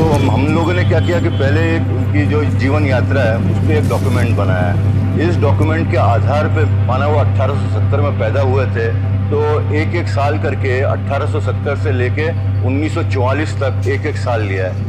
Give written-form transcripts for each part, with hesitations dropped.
हम लोगों ने क्या किया कि पहले एक उनकी जो जीवन यात्रा है उस पर एक डॉक्यूमेंट बनाया है। इस डॉक्यूमेंट के आधार पे माना वो 1870 में पैदा हुए थे, तो एक एक साल करके 1870 से लेके 1944 तक एक एक साल लिया है।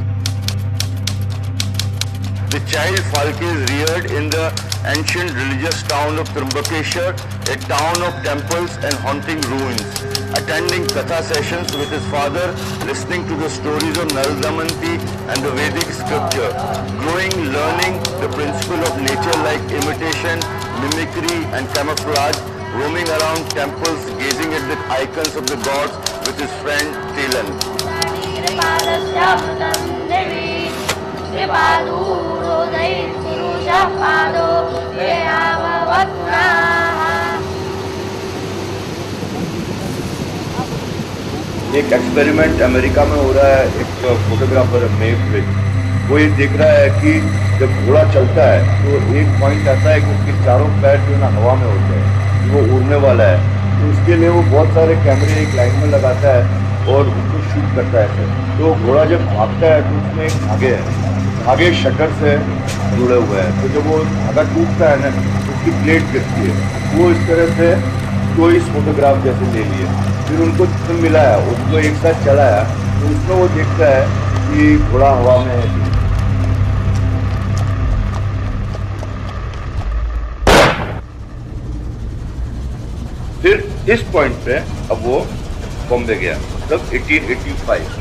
The child Falke is reared in the ancient religious town of Trimbakeshwar, a town of temples and haunting ruins, attending Katha sessions with his father, listening to the stories of Nal Damanti and the Vedic scripture, growing, learning the principle of nature like imitation, mimicry and camouflage, roaming around temples, gazing at the icons of the gods with his friend Tilan. एक experiment America में हो रहा है। एक photographer है मेव Wick, वो ये देख रहा है कि जब घोड़ा चलता है तो एक पॉइंट आता है कि उसके चारों पैर जो है ना हवा में होते हैं, वो उड़ने वाला है। तो उसके लिए वो बहुत सारे कैमरे एक लाइन में लगाता है और उसको शूट करता है। तो घोड़ा जब भागता है तो उसमें एक धागे है, धागे शटर से जुड़े हुए हैं। तो जब वो धागा टूटता है ना तो उसकी प्लेट गिरती है। वो इस तरह से 24 फोटोग्राफ जैसे ले लिए। फिर उनको जिसमें मिला है उसको एक साथ चलाया तो उसमें वो देखता है कि घोड़ा हवा में है। फिर इस पॉइंट पे अब वो बॉम्बे गया, तब 1885।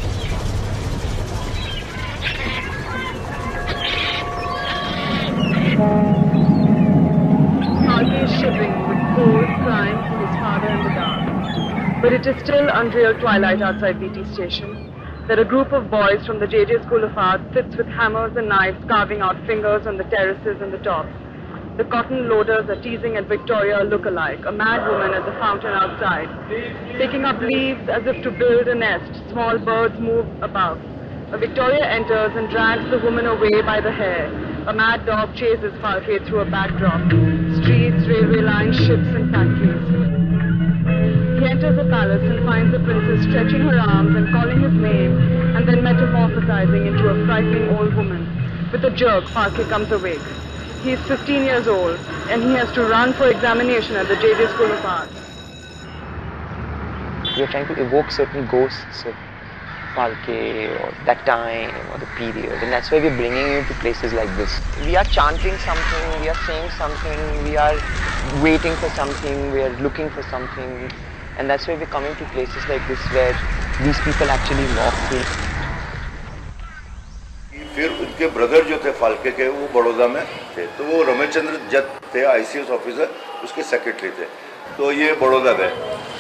Falke is shivering with cold, crying for his father in the dark. But it is still unreal twilight outside BT station. There are a group of boys from the JJ School of Art sits with hammers and knives carving out fingers on the terraces and the tops. The cotton loaders are teasing at Victoria look-alike, a mad woman at the fountain outside. Picking up leaves as if to build a nest, small birds move above. A Victoria enters and drags the woman away by the hair. A mad dog chases Falke through a backdrop. Streets, railway lines, ships and factories. He enters a palace and finds the princess stretching her arms and calling his name and then metamorphosizing into a frightening old woman. With a jerk, Falke comes awake. He is 15 years old and he has to run for examination at the JJ School of Art. We are trying to evoke certain ghosts of Falke or that time or the period, and that's why we're bringing you to places like this. We are chanting something, we are saying something, we are waiting for something, we are looking for something, and that's why we're coming to places like this where these people actually walk through. फिर उनके brother जो थे फाल्के के, वो बड़ौदा में थे, तो वो रमेशचंद्र जट थे ICS ऑफिसर, उसके सेक्रेटरी थे। तो ये बड़ौदा गए।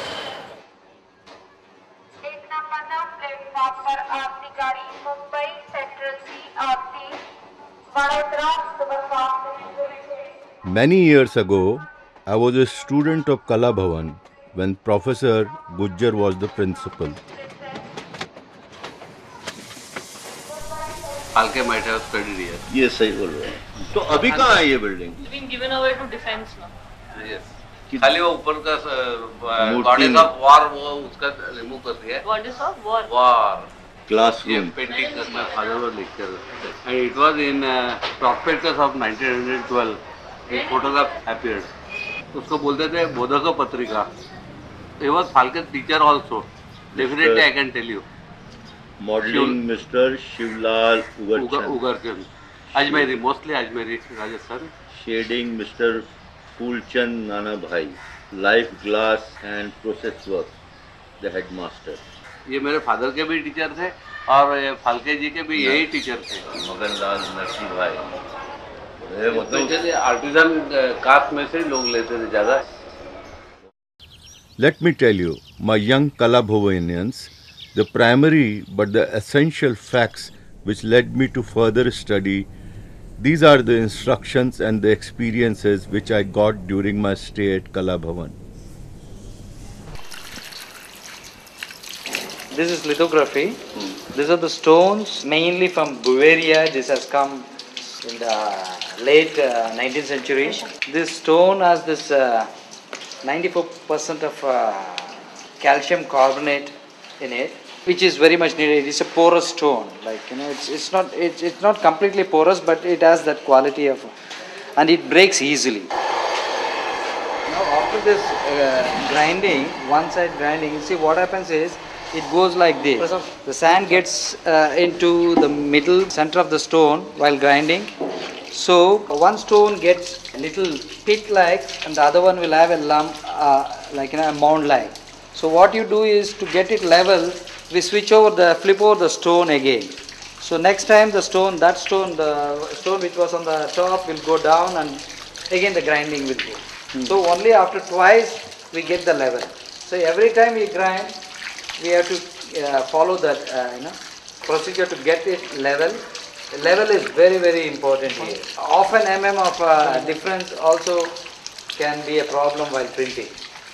Many years ago, I was a student of Kala Bhavan when Professor Gujjar was the principal. Falke might have studied here. ये सही बोल रहे हैं। तो अभी कहाँ है ये building? It's been given away to defense now. Yes. खाली वो ऊपर का गॉडेस ऑफ वॉर वो उसका रिमूव कर दिया है। Goddess of war. War classroom painting का my father was lecturer. And it was in prospectus of 1912. A photograph appeared. उसको बोलते थे बोधक पत्रिका. He was Falke's teacher also. Definitely I can tell you. Modelling mister Shivlal Ugarchand, Ajmeri, mostly Ajmeri, Rajasthan. Shading mister Phoolchand Nana Bhai, life glass and process work the headmaster. ये मेरे father के भी teacher थे और फाल्के जी के भी यही टीचर थे। मगनलाल नरसिंह भाई, मतलब आर्टिजन कास्ट में से लोग लेते थे ज़्यादा। Let me tell you, my young Kala Bhavanians, the primary but the essential facts which led me to further study, these are the instructions and the experiences which I got during my stay at Kala Bhavan. This is lithography. These are the stones mainly from Bavaria. This has come in the late 19th century. This stone has this 94% of calcium carbonate in it. which is very much needed. It's a porous stone, like it's not completely porous, but it has that quality of, and it breaks easily. Now after this grinding, one side grinding, you see what happens is it goes like this. The sand gets into the middle center of the stone while grinding. So one stone gets little pit-like, and the other one will have a lump, a mound-like. So what you do is, to get it level, we flip over the stone again. So next time the stone which was on the top will go down, and again the grinding will go. So only after twice we get the level. So every time we grind, we have to follow that procedure to get it level. Level is very, very important here. Half an mm of difference also can be a problem while printing.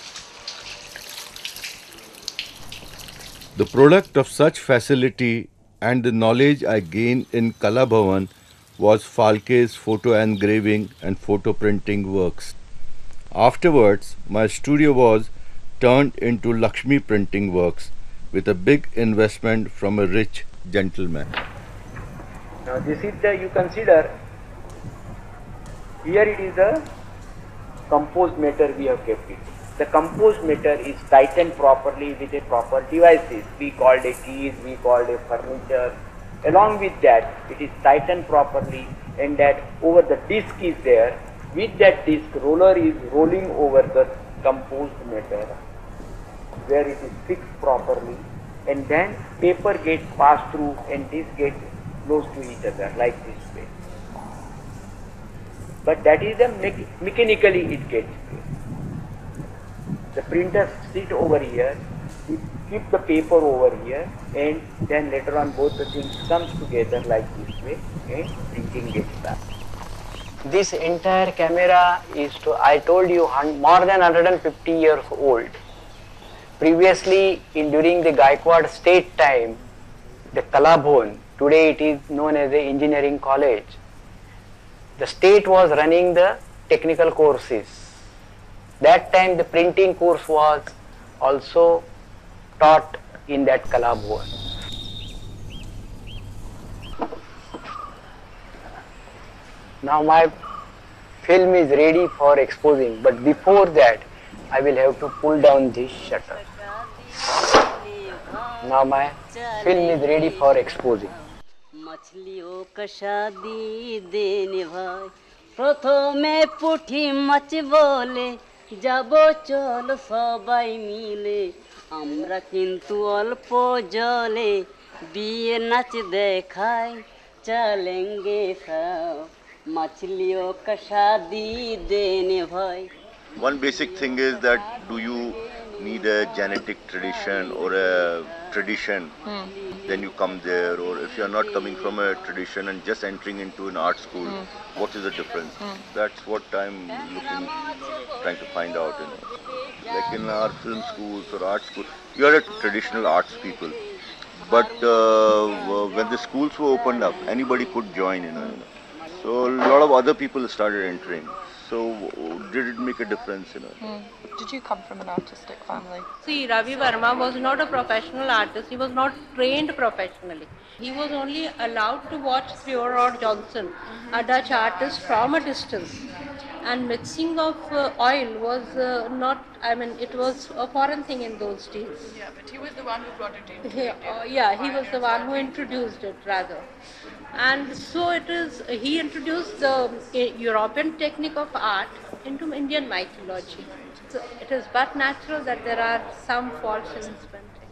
The product of such facility and the knowledge I gained in Kala Bhavan was Phalke's photo engraving and photo printing works. Afterwards, my studio was turned into Lakshmi Printing Works with a big investment from a rich gentleman. Now this is you consider, here it is a composed matter we have kept it. The composed matter is tightened properly with a proper devices. We called a keys, we called a furniture. Along with that, it is tightened properly, and that over the disc is there. With that disc, roller is rolling over the composed matter where it is fixed properly, and then paper gets passed through and this gets close to each other like this way. But that is mechanically it gets there. The printers sit over here, keep the paper over here, and then later on both the things comes together like this way, and printing gets done. This entire camera is, I told you, more than 150 years old. Previously, during the Gaikwad state time, the Kala Bhavan, today it is known as the engineering college. The state was running the technical courses. That time the printing course was also taught in that Kala Bhavan. Now my film is ready for exposing, but before that I will have to pull down this shutter. Now my film is ready for exposing. मछलियों का शादी देने भाई प्रथमे पुठी much बोले যাবো চল সবাই মিলে আমরা কিন্তু অল্প জলে বিয়ে নাচ দেখাই চলেंगे सब मछलियों का शादी देने भाई. One basic thing is that do you need a genetic tradition or a tradition, then you come there, or if you are not coming from a tradition and just entering into an art school, what is the difference? That's what I'm trying to find out. Like in our film schools or art schools, you are a traditional arts people, but when the schools were opened up, anybody could join. So a lot of other people started entering. So did it make a difference? Did you come from an artistic family? See, Ravi Verma was not a professional artist. He was not trained professionally. He was only allowed to watch Theodore Johnson, a Dutch artist, from a distance. And mixing of oil was it was a foreign thing in those days. Yeah, but he was the one who brought it in. He was the one who introduced it, rather. And so he introduced the European technique of art into Indian mythology. So it is but natural that there are some faults in his painting.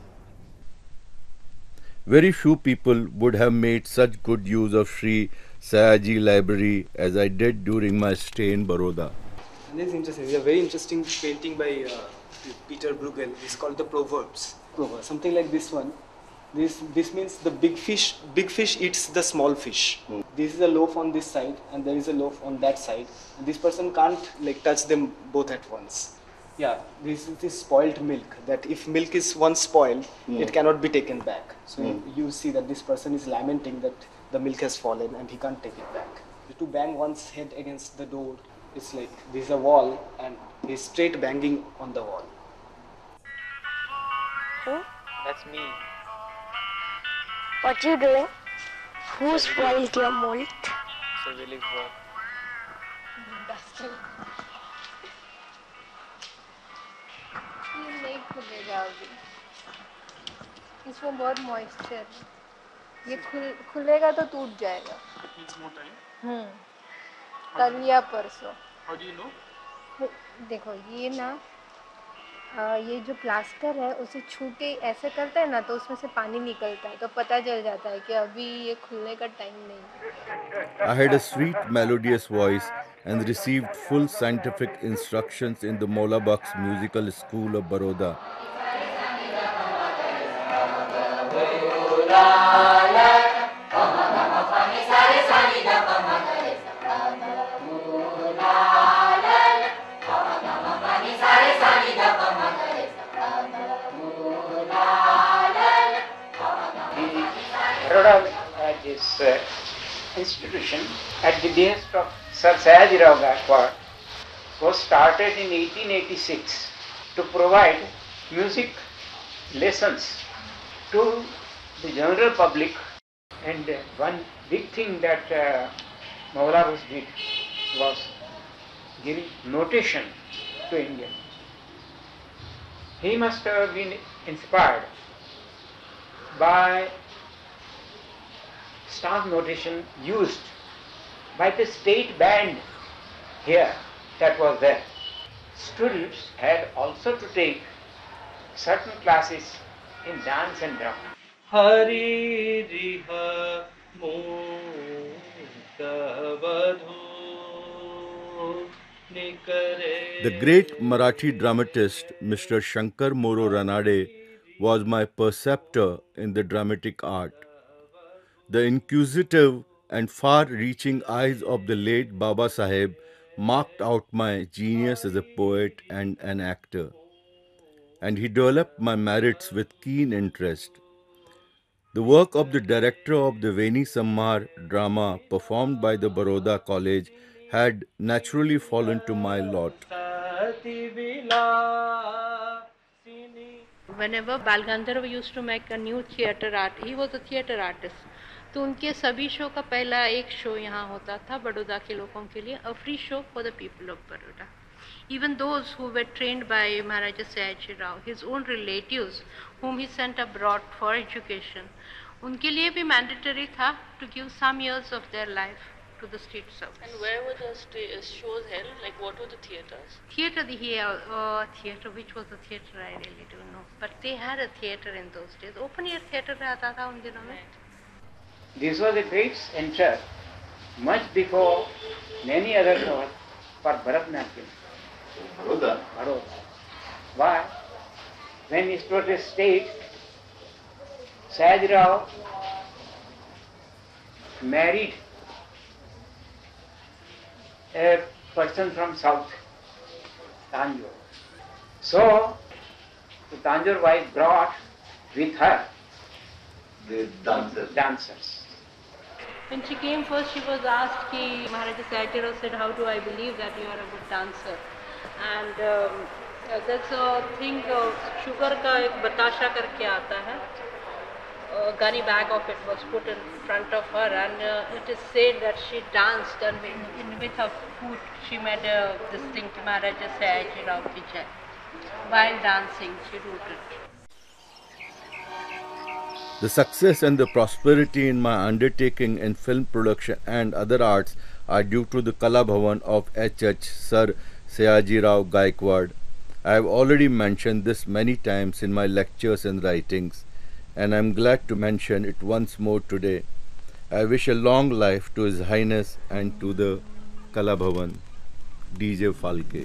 Very few people would have made such good use of Sri Sayaji Library as I did during my stay in Baroda. This is interesting. It's a very interesting painting by Peter Bruegel. It's called the Proverbs. Something like this one. This means the big fish eats the small fish. This is a loaf on this side and there is a loaf on that side. And this person can't touch them both at once. Yeah, this is this spoiled milk, that if milk is once spoiled, it cannot be taken back. So you see that this person is lamenting that the milk has fallen and he can't take it back. To bang one's head against the door, it's like there's a wall and he's straight banging on the wall. That's me. What you doing? Who spoiled your mold? So really for ये नहीं खुलेगा अभी, इसमें बहुत moisture है, ये खुलेगा तो टूट जाएगा। कल या परसों। How do you know? देखो ये ना ये जो प्लास्टर है उसे छू के ऐसे करते हैं ना तो उसमें से पानी निकलता है, तो पता चल जाता है कि अभी ये खुलने का टाइम नहीं है। I had a sweet melodious voice and received full scientific instructions in the Moulabaks Musical School of Baroda. Baroda, this institution, at the behest of Sir Sayaji Rao Gaikwad, was started in 1886 to provide music lessons to the general public. And one big thing that Moulabaks did was giving notation to India. He must have been inspired by staff notation used by the state band here that was there. Students had also to take certain classes in dance and drama. Hari Riha The great Marathi dramatist Mr. Shankar Moro Ranade was my preceptor in the dramatic art. The inquisitive and far-reaching eyes of the late Baba Saheb marked out my genius as a poet and an actor, and he developed my merits with keen interest. The work of the director of the Veni Sammar drama performed by the Baroda College had naturally fallen to my lot. Whenever Bal Gandharva used to make a new theatre art, he was a theatre artist. तो उनके सभी show का पहला एक show यहाँ होता था बड़ौदा के लोगों के लिए, a free show for the people of Baroda. Even those who were trained by Maharaja Sayaji Rao, his own relatives whom he sent abroad for education, उनके लिए भी mandatory था to give some years of their life to the state service. And where were the shows held? Like what were the theatres? Theatre, theatre, which was the theatre I really don't know. But they had a theatre in those days. Open air theatre रहता था उन दिनों में. This was a great center much before many other thought for Bharatanatyam. Baroda? Baroda. Why? When it was a state, Sayaji Rao married a person from south, Tanjore. So, the Tanjore wife brought with her The dancers. When she came first, she was asked, Maharaja Sayaji Rao said, how do I believe that you are a good dancer? And that's a thing, sugar ka ek batasha karke aata hai. A gunny bag of it was put in front of her, and it is said that she danced, and with her foot she made this thing to Maharaja Sayaji Rao ki jai. While dancing, she wrote it. The success and the prosperity in my undertaking in film production and other arts are due to the Kala Bhavan of H.H. Sir Sayaji Rao Gaikwad. I have already mentioned this many times in my lectures and writings, and I am glad to mention it once more today. I wish a long life to His Highness and to the Kala Bhavan. DJ Phalke.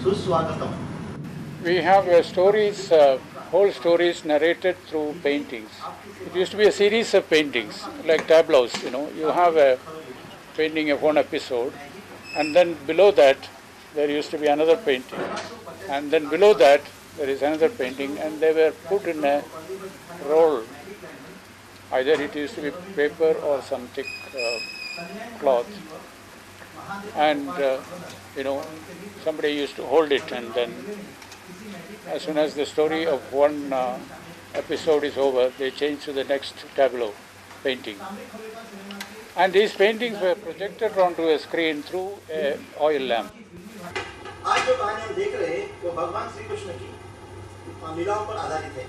सुस्वागतम. We have stories, whole stories narrated through paintings. It used to be a series of paintings, like tableaus, you know. You have a painting of one episode, and then below that there used to be another painting, and then below that there is another painting, and they were put in a roll. Either it used to be paper or some thick cloth, and you know, somebody used to hold it, and then as soon as the story of one episode is over, they change to the next tableau painting. And these paintings were projected onto a screen through an oil lamp. आज जो कहानी हम देख रहे हैं वो भगवान श्री कृष्ण की लीलाओं पर आधारित है.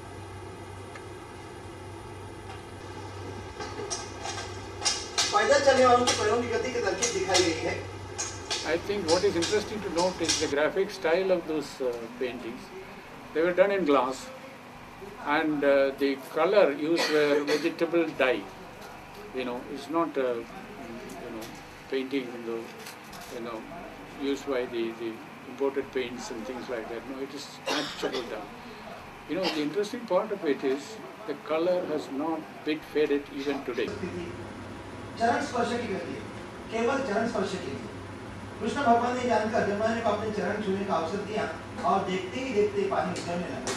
पैदल चलने वालों के पैरों की गति की तरकीब दिखाई गई है. I think what is interesting to note is the graphic style of those paintings. They were done in glass, and the color used were vegetable dye. You know, it's not you know, painting in the, you know, used by the imported paints and things like that. No, it is natural dye. You know, the interesting part of it is the color has not bit faded even today. चरण स्पर्श की गति है, केवल चरण स्पर्श के लिए. कृष्ण भगवान ने जानकर यमुना को अपने चरण छूने का अवसर दिया और देखते ही देखते पानी उतरने लगा.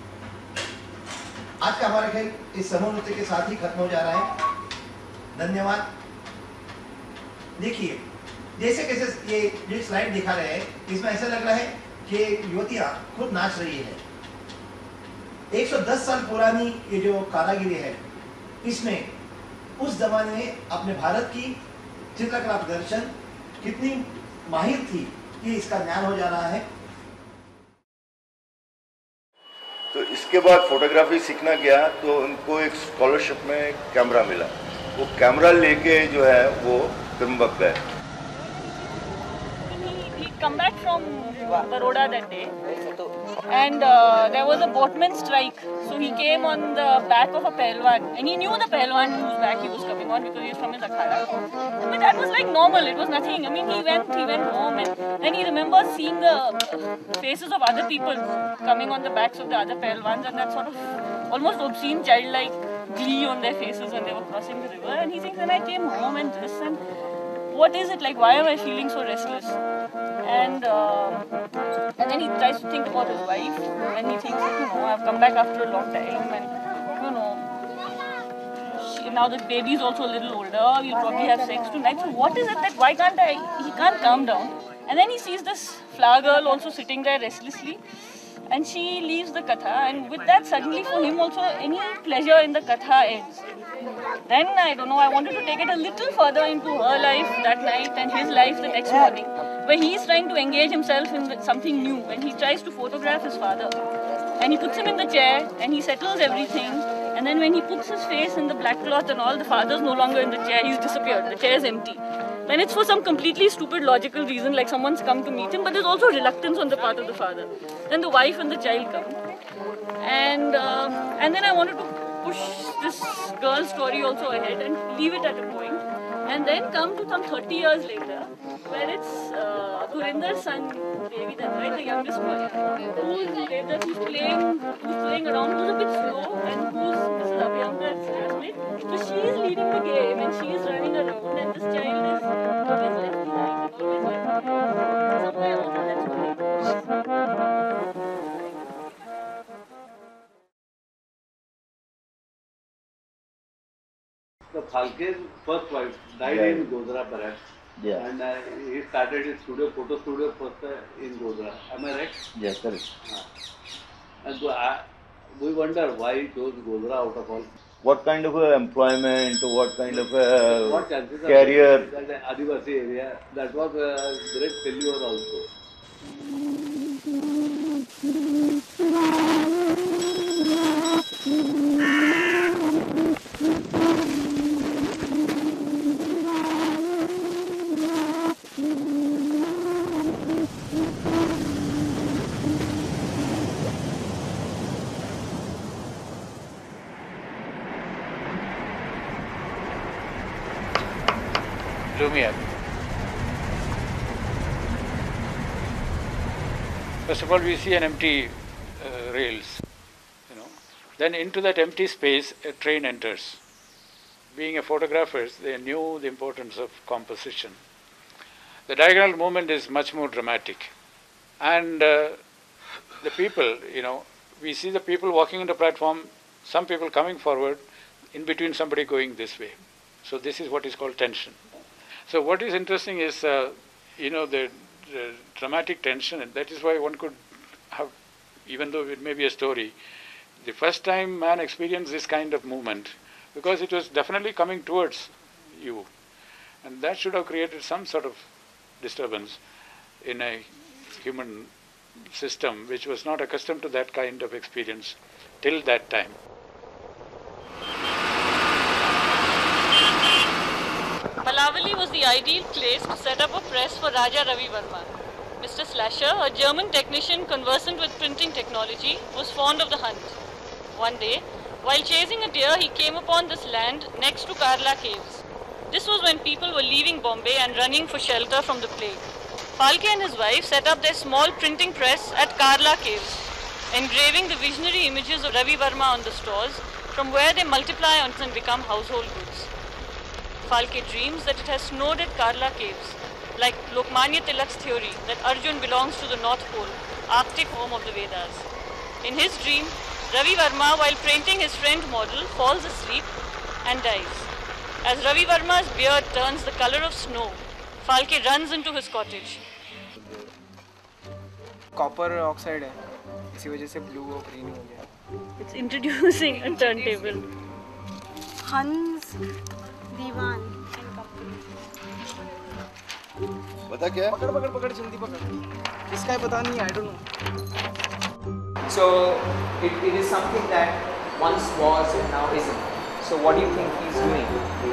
आज का हमारा खेल इस समूह नृत्य के साथ ही खत्म हो जा रहा है. धन्यवाद. देखिए, जैसे कैसे ये जो स्लाइड दिखा रहे हैं, इसमें ऐसा लग रहा है कि युवतियां खुद नाच रही है. 110 साल पुरानी ये जो कारागिरी है, इसमें उस जमाने में अपने भारत की चित्रकला प्रदर्शन कितनी माहिर थी, ये इसका ज्ञान हो जा रहा है. तो इसके बाद फोटोग्राफी सीखना गया तो उनको एक स्कॉलरशिप में कैमरा मिला. वो कैमरा लेके जो है वो त्रिम्बक गए. Come back from Baroda that day, and there was a boatman strike, so he came on the back of a Pahalwan, and he knew the Pahalwan whose back he was coming on because he was from his akhada. But that was like normal, it was nothing. I mean, he went home, and then he remembers seeing the faces of other people coming on the backs of the other Pahalwans, and that sort of almost obscene childlike glee on their faces when they were crossing the river. And he thinks, when I came home and this, and what is it like? Why am I feeling so restless? And then he tries to think about his wife, and he thinks, you know, I've come back after a long time, and you know, now the baby's also a little older. We'll probably have sex tonight. So what is it that why can't I? He can't calm down. And then he sees this flower girl also sitting there restlessly, and she leaves the katha, and with that suddenly for him also any pleasure in the katha ends. Then I don't know, I wanted to take it a little further into her life that night and his life the next morning, where he is trying to engage himself in something new, and he tries to photograph his father, and he puts him in the chair and he settles everything, and then when he puts his face in the black cloth and all, the father's no longer in the chair, he's disappeared, the chair is empty. And it's for some completely stupid logical reason, like someone's come to meet him, but there's also reluctance on the part of the father. Then the wife and the child come, and then I wanted to push this girl's story also ahead and leave it at a point, and then come to some 30 years later, where it's Dhurinder's son, Devi Danda, right, the youngest boy, who's playing around, who's a bit slow, and who's Mrs. Abhyankar's classmate. So she's leading the game, and she's running around, and this child is always left behind, and always left behind. Somewhere also that's what it was. The Phalke's first wife died in Godhra perhaps. Yeah. And he started his photo studio first in Godhra. Am I right? Yes, correct. And so we wonder why he chose Godhra out of all. What kind of employment, what kind of What chances career? That Adivasi area, that was a great failure also. Lumiere. First of all, we see an empty rails, Then into that empty space, a train enters. Being a photographers, they knew the importance of composition. The diagonal movement is much more dramatic. And the people, we see the people walking on the platform, some people coming forward, in between somebody going this way. So this is what is called tension. So what is interesting is, the dramatic tension, and that is why one could have, even though it may be a story, the first time man experienced this kind of movement, because it was definitely coming towards you. And that should have created some sort of disturbance in a human system which was not accustomed to that kind of experience till that time. Pallavali was the ideal place to set up a press for Raja Ravi Verma. Mr. Slasher, a German technician conversant with printing technology, was fond of the hunt. One day, while chasing a deer, he came upon this land next to Karla Caves. This was when people were leaving Bombay and running for shelter from the plague. Phalke and his wife set up their small printing press at Karla Caves, engraving the visionary images of Ravi Verma on the stores, from where they multiply and become household goods. Phalke dreams that it has snowed at Karla Caves, like Lokmanya Tilak's theory that Arjun belongs to the North Pole, Arctic home of the Vedas. In his dream, Ravi Verma, while painting his friend model, falls asleep and dies. As Ravi Verma's beard turns the color of snow, Phalke runs into his cottage. Copper oxide है, इसी वजह से blue और green हो गया. It's introducing a turntable. Hans Diwan and company. पता क्या? पकड़ जल्दी पकड़. किसका है पता नहीं, I don't know. So it is something that once was and now isn't. So what do you think he's doing?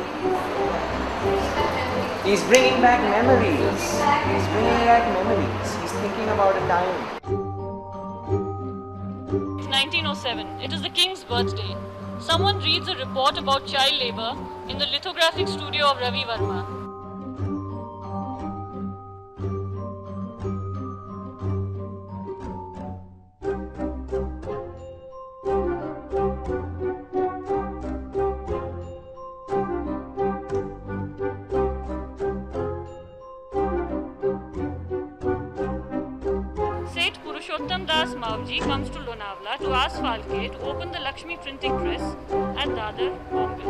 He's bringing back memories. He's bringing back memories. He's thinking about a time. It's 1907. It is the king's birthday. Someone reads a report about child labor in the lithographic studio of Ravi Verma. Das Mavji comes to Lonavala to ask Phalke to open the Lakshmi printing press at Dadar, Bombay.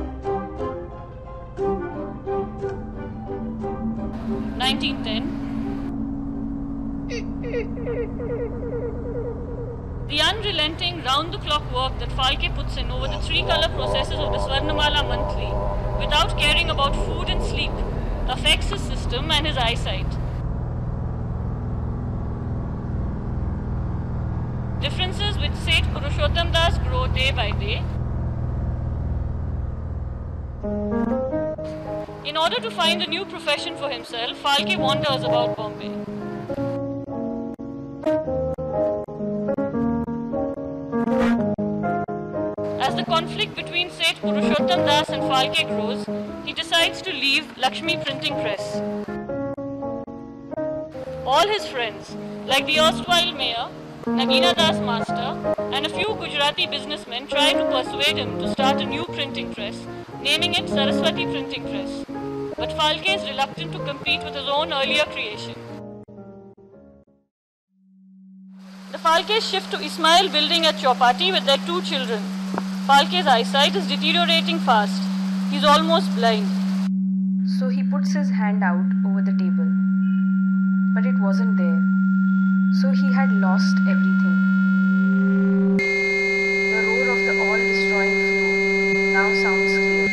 1910. The unrelenting round-the-clock work that Phalke puts in over the three-color processes of the Swarnamala monthly, without caring about food and sleep, affects his system and his eyesight. Differences with Seth Purushottam Das grow day by day. In order to find a new profession for himself, Phalke wanders about Bombay. As the conflict between Seth Purushottam Das and Phalke grows, he decides to leave Lakshmi printing press. All his friends, like the erstwhile mayor, Nagina Das Master, and a few Gujarati businessmen try to persuade him to start a new printing press, naming it Saraswati Printing Press. But Phalke is reluctant to compete with his own earlier creation. The Phalkes shift to Ismail building at Chowpatty with their two children. Phalke's eyesight is deteriorating fast. He's almost blind. So he puts his hand out over the table. But it wasn't there. So he had lost everything. The roar of the all-destroying flow now sounds clear.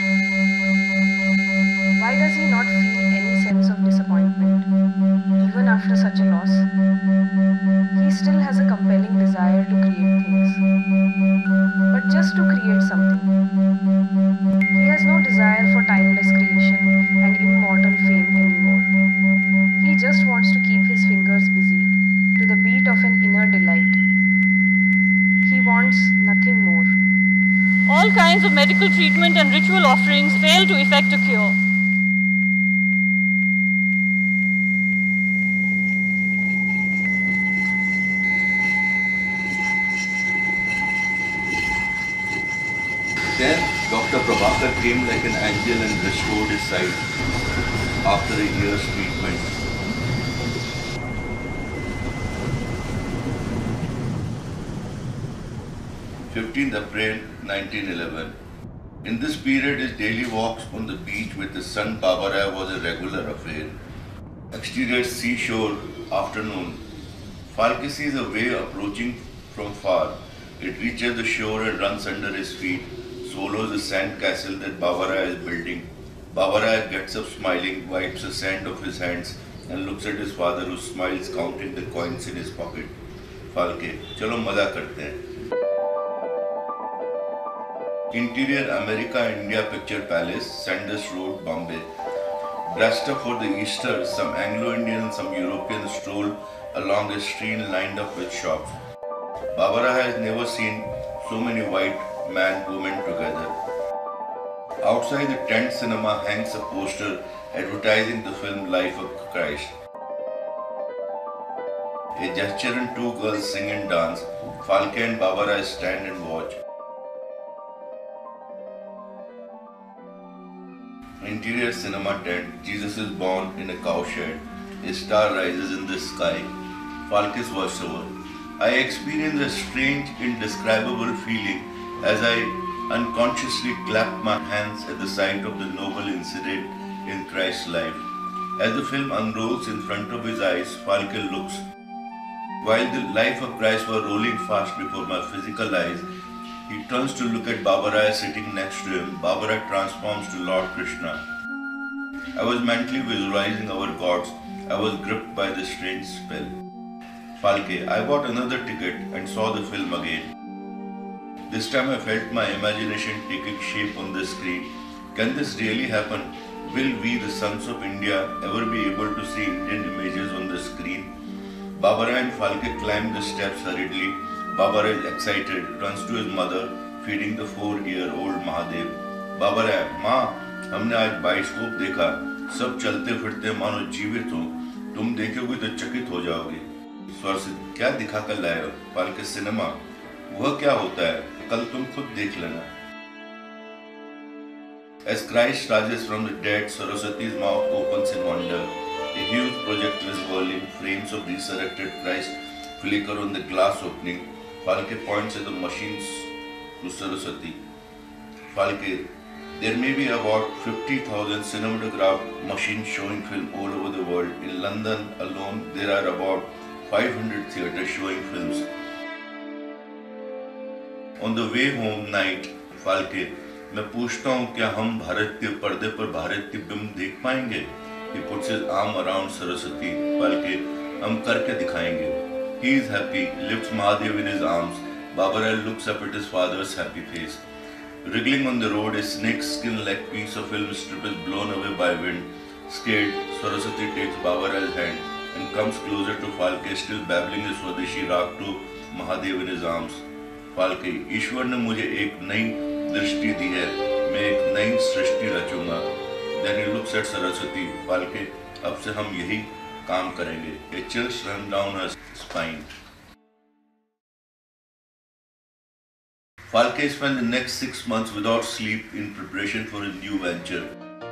Why does he not feel any sense of disappointment, even after such a loss? He still has a compelling desire to create things, but just to create something. He has no desire for timeless creation and immortal fame anymore. He just wants to keep his fingers busy to the beat of an inner delight. He wants nothing more. All kinds of medical treatment and ritual offerings fail to effect a cure. Then Dr. Prabhakar came like an angel and restored his sight after a year's treatment. April 1911. In this period, his daily walks on the beach with his son Babarai was a regular affair. Exterior seashore, afternoon. Falke sees a wave approaching from far. It reaches the shore and runs under his feet, swallows the sand castle that Babarai is building. Babarai gets up smiling, wipes the sand off his hands and looks at his father who smiles counting the coins in his pocket. Falke, चलो मजा करते हैं. Interior America India Picture Palace, Sanders Road, Bombay. Dressed up for the Easter, some Anglo-Indian and some Europeans stroll along a street lined up with shops. Babarai has never seen so many white men, women together. Outside the tent cinema hangs a poster advertising the film Life of Christ. A gesture and two girls sing and dance. Falke and Babarai stand and watch. Interior cinema tent, Jesus is born in a cowshed, a star rises in the sky. Falke's voiceover. I experienced a strange, indescribable feeling as I unconsciously clapped my hands at the sight of the noble incident in Christ's life. As the film unrolls in front of his eyes, Falke looks. While the life of Christ was rolling fast before my physical eyes, he turns to look at Babarai sitting next to him. Babarai transforms to Lord Krishna. I was mentally visualizing our gods. I was gripped by the strange spell. Falke, I bought another ticket and saw the film again. This time I felt my imagination taking shape on the screen. Can this really happen? Will we, the sons of India, ever be able to see Indian images on the screen? Babarai and Falke climb the steps hurriedly. Babarai is excited, runs to his mother, feeding the 4-year-old Mahadev. Babarai, माँ, हमने आज bioscope देखा, सब चलते फिरते मानो जीवित हो. तुम देखोगे तो चकित हो जाओगे. स्वरसिद्ध, क्या दिखा कर लाए हो? Falke, cinema. वह क्या होता है? कल तुम खुद देख लेना. As Christ rises from the dead, Saraswati's mouth opens in wonder. A huge projector is whirling, frames of resurrected Christ flicker on the glass opening. Falke points at the machines to Saraswati. Falke, there may be about 50,000 cinematograph machines showing film all over the world. In London alone, there are about 500 theatres showing films. On the way home night, Falke, मैं पूछता हूँ क्या हम भारत के पर्दे पर भारत की बिंब देख पाएंगे? He puts his arm around Saraswati. Falke, हम करके दिखाएंगे. He is happy, lifts Mahadev in his arms. Babarai looks up at his father's happy face. Wriggling on the road, a snake skin-like piece of film strip is blown away by wind. Scared, Saraswati takes Babarai's hand and comes closer to Falke, still babbling his Swadeshi Rag to Mahadev in his arms. Falke, ईश्वर ने मुझे एक नई दृष्टि दी है, मैं एक नई सृष्टि रचूंगा. Then he looks at Saraswati. Falke, अब से हम यही काम करेंगे. A chill runs down her spine. Falke spent the next 6 months without sleep in preparation for his new venture.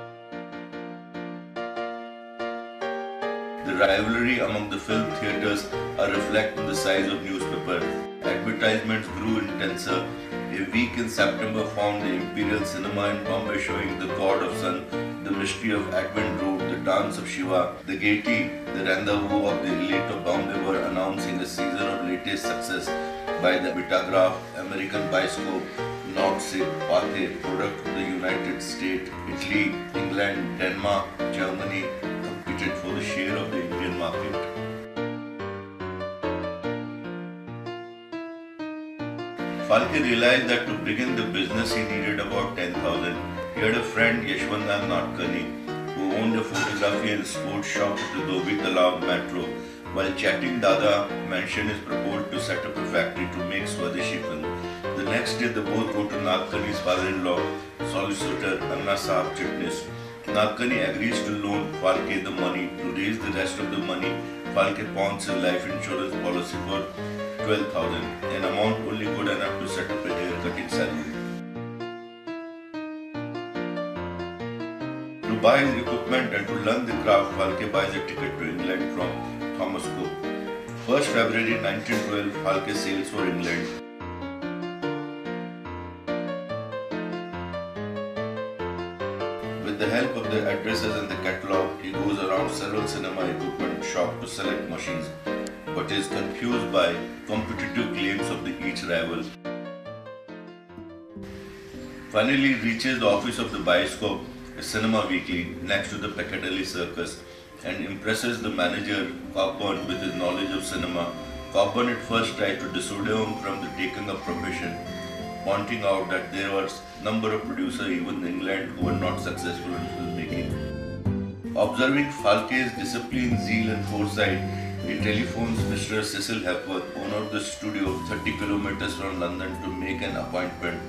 The rivalry among the film theatres are reflected in the size of newspaper. Advertisements grew intenser. A week in September found the Imperial Cinema in Bombay showing The God of Sun, The Mystery of Advent Road, The Dance of Shiva. The Gaiety, the rendezvous of the elite of Bombay, were announcing a season of latest success by the Vitagraph, American Bioscope, Nordsee, Pathé, product of the United States, Italy, England, Denmark, Germany, competed for the share of the Indian market. Falke realized that to begin the business he needed about 10,000. He had a friend, Yashwant Nadkarni, who owned a photography and sports shop at the Dhobi Talab metro. While chatting, Dada mentioned his proposal to set up a factory to make Swadeshi film. The next day, they both wrote to Nadkarni's father-in-law, solicitor Anna Saab Chitnis. Nadkarni agrees to loan Falke the money. To raise the rest of the money, Falke pawns his life insurance policy for 12,000, an amount only good enough to set up a hair-cutting salon. buy his equipment and to learn the craft, Falke buys a ticket to England from Thomas Cook. 1st February 1912, Falke sails for England. With the help of the addresses and the catalogue, he goes around several cinema equipment shops to select machines, but is confused by competitive claims of each rival. Finally reaches the office of the Bioscope, a cinema weekly next to the Piccadilly Circus, and impresses the manager Cockburn with his knowledge of cinema. Cockburn at first tried to dissuade him from the taking of profession, pointing out that there were a number of producers even in England who were not successful in filmmaking. Observing Falke's discipline, zeal and foresight, he telephones Mr. Cecil Hepworth, owner of the studio 30 kilometers from London, to make an appointment.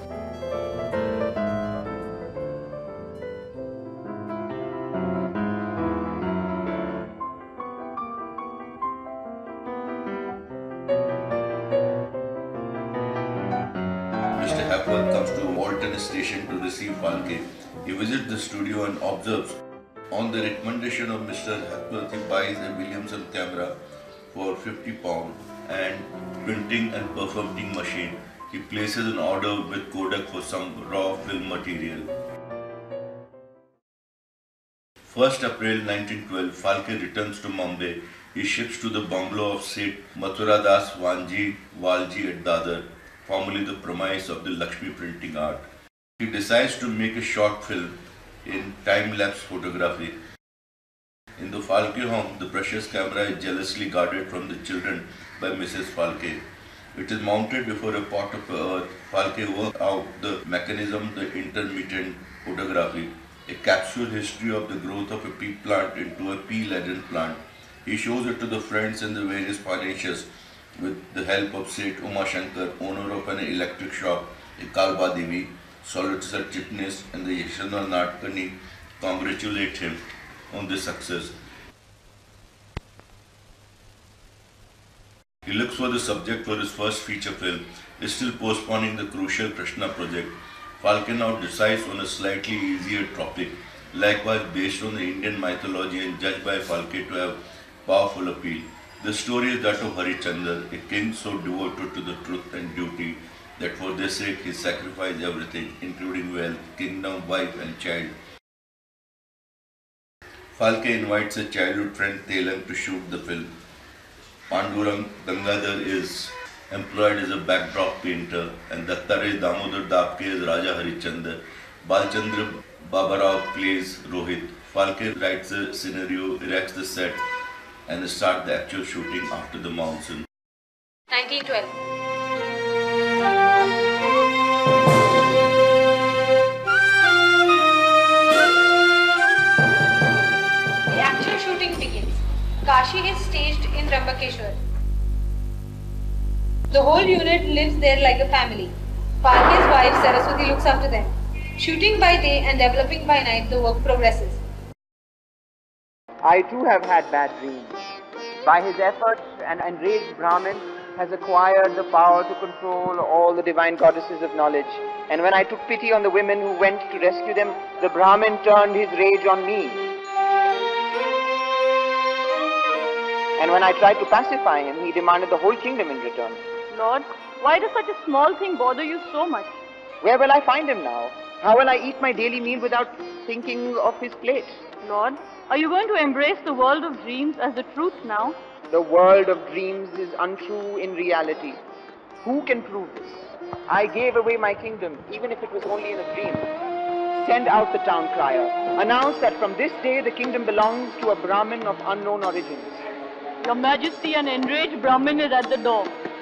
Mr. Hepworth comes to Walton Station to receive Falke. He visits the studio and observes. On the recommendation of Mr. Hepworth, he buys a Williamson camera for £50 and printing and perforating machine. He places an order with Kodak for some raw film material. 1st April 1912, Falke returns to Mumbai. He ships to the bungalow of Seth Mathuradas Walji at Dadar, formerly the premise of the Lakshmi printing art. He decides to make a short film in time-lapse photography. In the Falke home, the precious camera is jealously guarded from the children by Mrs. Falke. It is mounted before a pot of earth. Falke works out the mechanism, the intermittent photography, a capsule history of the growth of a pea plant into a pea-laden plant. He shows it to the friends and the various financiers with the help of Seth Uma Shankar, owner of an electric shop, a Kalba Devi, solicitor Chitnis, and the Yashanal Natkani congratulate him on this success. He looks for the subject for his first feature film, is still postponing the crucial Krishna project. Falke now decides on a slightly easier topic, likewise based on the Indian mythology and judged by Falke to have powerful appeal. The story is that of Harichandra, a king so devoted to the truth and duty that for their sake he sacrificed everything, including wealth, kingdom, wife and child. Falke invites a childhood friend Telang to shoot the film. Pandurang Gangadhar is employed as a backdrop painter and Dattare Damodar Dapke as Raja Harichandra. Balchandra Babarao plays Rohit. Falke writes the scenario, erects the set and starts the actual shooting after the monsoon. 1912. The actual shooting begins. Kashi is staged in Rambakeshwar. The whole unit lives there like a family. Falke's wife Saraswati looks after them. Shooting by day and developing by night, the work progresses. I too have had bad dreams. By his efforts, an enraged Brahmin has acquired the power to control all the divine goddesses of knowledge. And when I took pity on the women who went to rescue them, the Brahmin turned his rage on me. And when I tried to pacify him, he demanded the whole kingdom in return. Lord, why does such a small thing bother you so much? Where will I find him now? How will I eat my daily meal without thinking of his plate? Lord, are you going to embrace the world of dreams as the truth now? The world of dreams is untrue in reality. Who can prove this? I gave away my kingdom, even if it was only in a dream. Send out the town crier. Announce that from this day the kingdom belongs to a Brahmin of unknown origins. Your Majesty, an enraged Brahmin is at the door.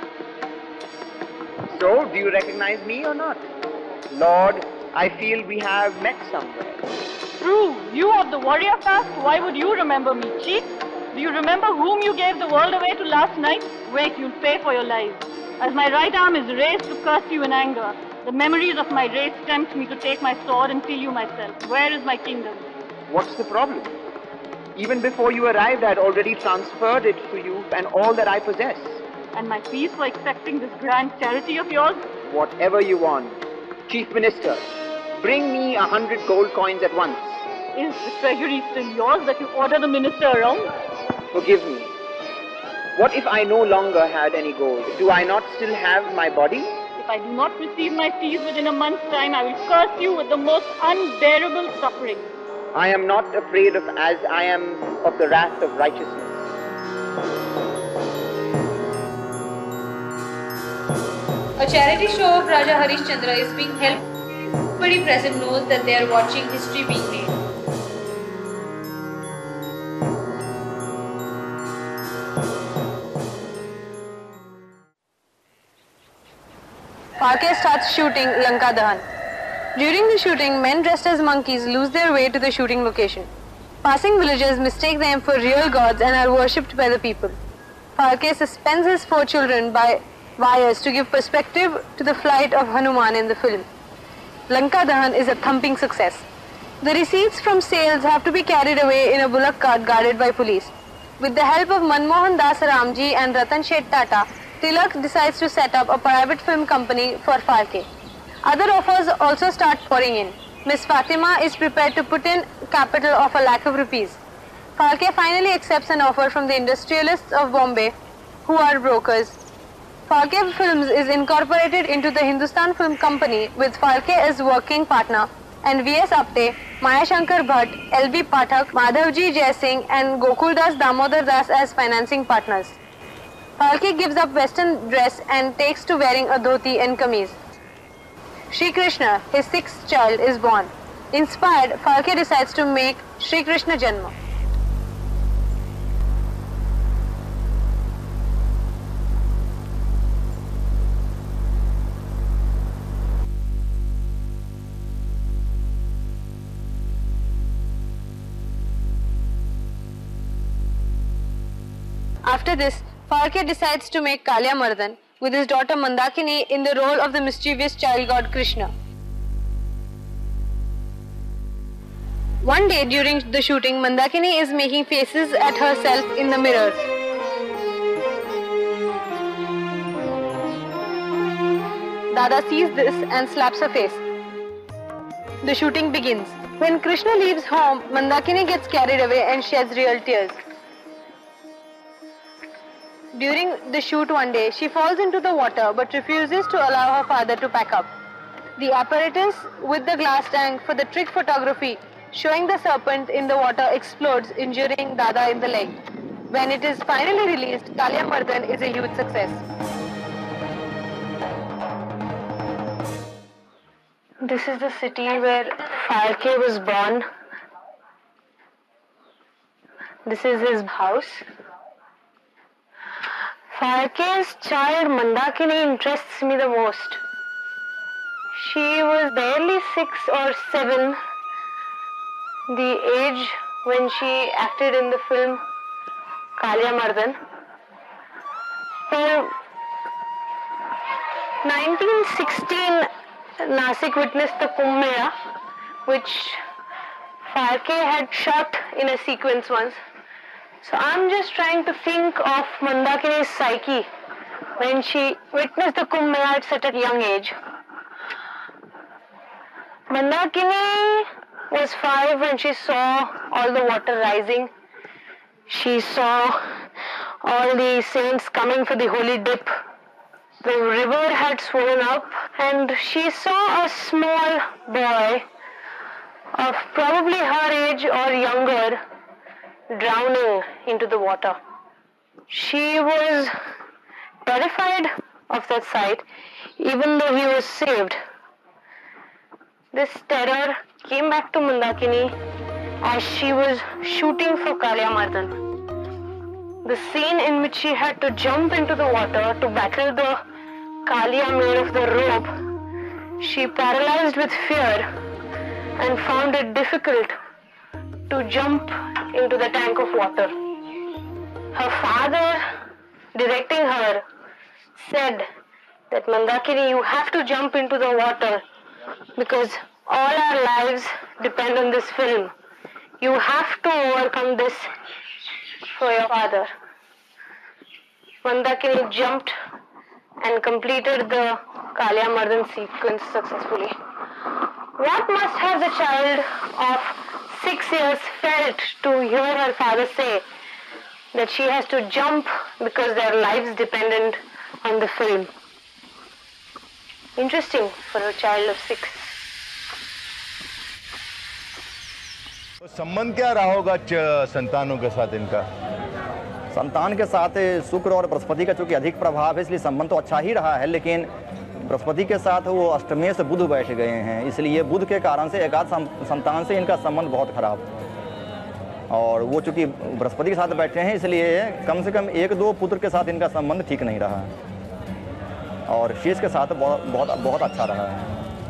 So, do you recognize me or not? Lord, I feel we have met somewhere. True, you of the warrior caste, why would you remember me, cheat? Do you remember whom you gave the world away to last night? Wait, you'll pay for your lives. As my right arm is raised to curse you in anger, the memories of my race tempt me to take my sword and kill you myself. Where is my kingdom? What's the problem? Even before you arrived, I had already transferred it to you and all that I possess. And my fees for accepting this grand charity of yours? Whatever you want. Chief Minister, bring me 100 gold coins at once. Is the treasury still yours that you order the minister around? Forgive me. What if I no longer had any gold? Do I not still have my body? If I do not receive my fees within a month's time, I will curse you with the most unbearable suffering. I am not afraid of as I am of the wrath of righteousness. A charity show of Raja Harishchandra is being held. Everybody present knows that they are watching history being made. Falke starts shooting Lanka Dahan. During the shooting, men dressed as monkeys lose their way to the shooting location. Passing villagers mistake them for real gods and are worshipped by the people. Falke suspends his 4 children by wires to give perspective to the flight of Hanuman in the film. Lanka Dahan is a thumping success. The receipts from sales have to be carried away in a bullock cart guarded by police. With the help of Manmohan Das Ramji and Ratan Shet Tata, Tilak decides to set up a private film company for Falke. Other offers also start pouring in. Miss Fatima is prepared to put in capital of ₹1,00,000. Falke finally accepts an offer from the industrialists of Bombay, who are brokers. Falke Films is incorporated into the Hindustan Film Company with Falke as working partner and V.S. Apte, Maya Shankar Bhatt, L.B. Pathak, Madhavji Jai Singh and Gokuldas Damodar Das as financing partners. Falke gives up western dress and takes to wearing a dhoti and kameez. Shri Krishna, his 6th child, is born. Inspired, Falke decides to make Shri Krishna Janma. After this, Falke decides to make Kalya Mardan with his daughter Mandakini in the role of the mischievous child god Krishna. One day during the shooting, Mandakini is making faces at herself in the mirror. Dada sees this and slaps her face. The shooting begins. When Krishna leaves home, Mandakini gets carried away and sheds real tears. During the shoot one day, she falls into the water but refuses to allow her father to pack up. The apparatus with the glass tank for the trick photography showing the serpent in the water explodes, injuring Dada in the leg. When it is finally released, Kalya Mardan is a huge success. This is the city where Falke was born. This is his house. Falke's child Mandakini interests me the most. She was barely 6 or 7, the age when she acted in the film Kalya Mardan. For 1916, Nasik witnessed the Kumbh Mela, which Falke had shot in a sequence once. So I'm just trying to think of Mandakini's psyche when she witnessed the Kumbh Mela at such a young age. Mandakini was 5 when she saw all the water rising. She saw all the saints coming for the holy dip. The river had swollen up and she saw a small boy of probably her age or younger drowning into the water. She was terrified of that sight, even though he was saved. This terror came back to Mandakini as she was shooting for Kalya Mardan. The scene in which she had to jump into the water to battle the Kalya made of the rope, she paralyzed with fear and found it difficult to jump into the tank of water. Her father, directing her, said that Mandakini, you have to jump into the water because all our lives depend on this film. You have to overcome this for your father. Mandakini jumped and completed the Kalya Mardan sequence successfully. What must have the child of 6 years felt to hear her father say that she has to jump because their lives depended on the film. Interesting for a child of 6. तो संबंध क्या रहा होगा संतानों के साथ इनका? संतान के साथ शुक्र और बृहस्पति का चूंकि अधिक प्रभाव है, इसलिए संबंध तो अच्छा ही रहा है, लेकिन बृहस्पति के साथ वो अष्टमेय से बुध बैठ गए हैं, इसलिए बुध के कारण से एकाध संतान से इनका संबंध बहुत खराब। और वो चूंकि बृहस्पति के साथ बैठे हैं, इसलिए कम से कम 1-2 पुत्र के साथ इनका संबंध ठीक नहीं रहा है, और शेष के साथ बहुत अच्छा रहा है।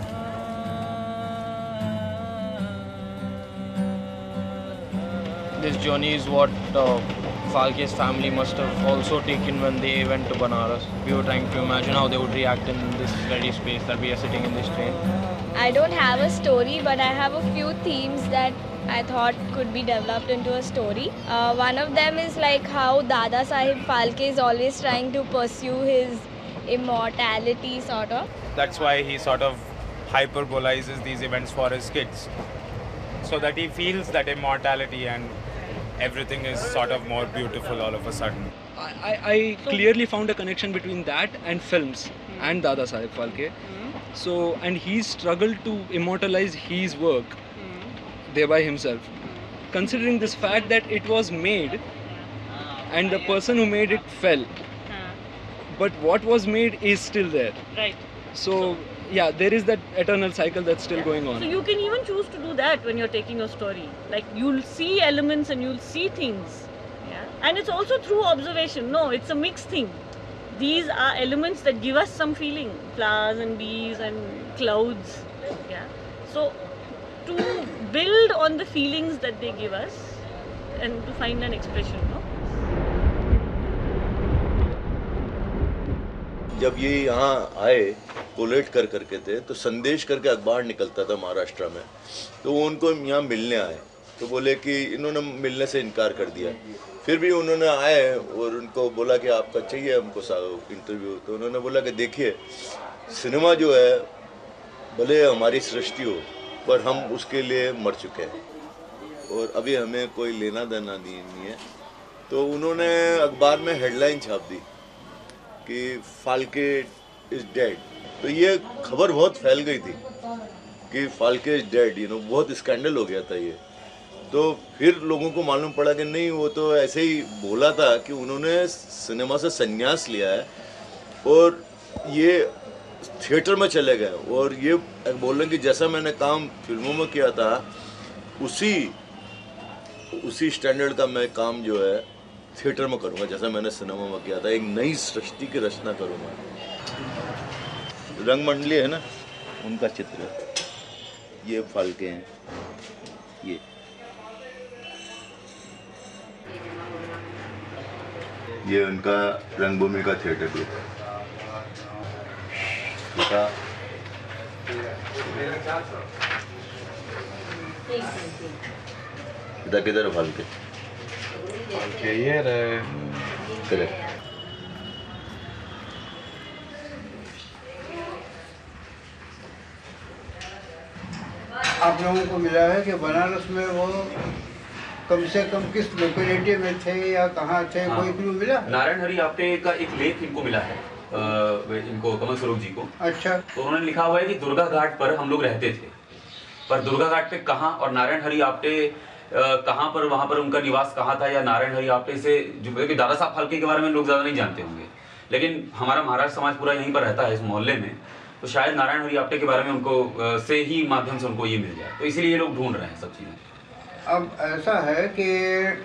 This journey is what Phalke's family must have also taken when they went to Banaras. We were trying to imagine how they would react in this very space that we are sitting in this train. I don't have a story, but I have a few themes that I thought could be developed into a story. One of them is like how Dada Sahib Phalke is always trying to pursue his immortality, sort of. That's why he sort of hyperbolizes these events for his kids, so that he feels that immortality and everything is sort of more beautiful all of a sudden. I clearly found a connection between that and films and Dada Saheb Phalke. So, and he struggled to immortalize his work thereby himself. Considering this fact that it was made and the person who made it fell, but what was made is still there. Right. So, yeah, there is that eternal cycle that's still going on. So you can even choose to do that when you're taking a story. Like you'll see elements and you'll see things. Yeah. And it's also through observation. No, it's a mixed thing. These are elements that give us some feeling. Flowers and bees and clouds. Yeah. So to build on the feelings that they give us and to find an expression, no? जब ये यहाँ आए collate कर करके थे, तो संदेश करके अखबार निकलता था महाराष्ट्र में, तो वो उनको यहाँ मिलने आए, तो बोले कि इन्होंने मिलने से इनकार कर दिया। फिर भी उन्होंने आए और उनको बोला कि आपका चाहिए हमको इंटरव्यू, तो उन्होंने बोला कि देखिए सिनेमा जो है भले हमारी सृष्टि हो, पर हम उसके लिए मर चुके हैं और अभी हमें कोई लेना देना नहीं है। तो उन्होंने अखबार में हेडलाइन छाप दी कि फाल्के इज डेड। तो ये खबर बहुत फैल गई थी कि फाल्के इज डेड, बहुत स्कैंडल हो गया था ये। तो फिर लोगों को मालूम पड़ा कि नहीं, वो तो ऐसे ही बोला था कि उन्होंने सिनेमा से संन्यास लिया है और ये थिएटर में चले गए, और ये बोल रहे कि जैसा मैंने काम फिल्मों में किया था उसी स्टैंडर्ड का मैं काम जो है थिएटर में करूँगा, जैसा मैंने सिनेमा में किया था। एक नई सृष्टि की रचना करूँगा। रंग मंडली है ना, उनका चित्र, ये फाल्के हैं, ये उनका रंगभूमि का थिएटर ग्रुप है। किधर फाल्के? ये रहे। करेक्ट। आप लोगों को मिला है कि बनारस में वो कम से कम किस लोकेलिटी में थे या कहाँ थे? हाँ। कोई क्लू मिला? नारायण हरि आपटे का एक लेख इनको मिला है, इनको कमल स्वरूप जी को। अच्छा। तो उन्होंने लिखा हुआ है कि दुर्गा घाट पर हम लोग रहते थे, पर दुर्गा घाट पे कहाँ और नारायण हरि आपटे कहाँ पर, वहाँ पर उनका निवास कहाँ था, या नारायण हरि आपटे से जो दादा साहब फाल्के के बारे में लोग ज़्यादा नहीं जानते होंगे, लेकिन हमारा महाराष्ट्र समाज पूरा यहीं पर रहता है इस मोहल्ले में, तो शायद नारायण हरि आपटे के बारे में उनको से ही माध्यम से उनको ये मिल जाए, तो इसीलिए ये लोग ढूंढ रहे हैं सब चीज़ें। अब ऐसा है कि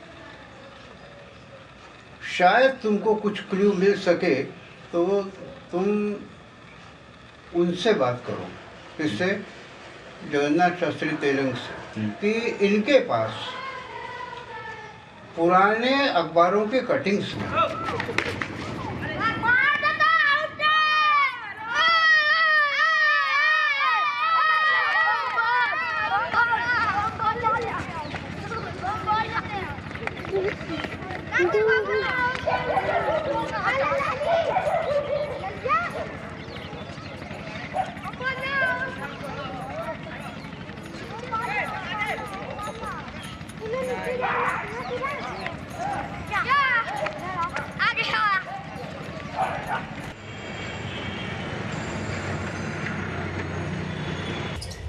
शायद तुमको कुछ क्लू मिल सके, तो तुम उनसे बात करो, किससे? जगन्नाथ शास्त्री तेलंग से, कि इनके पास पुराने अखबारों के कटिंग्स हैं।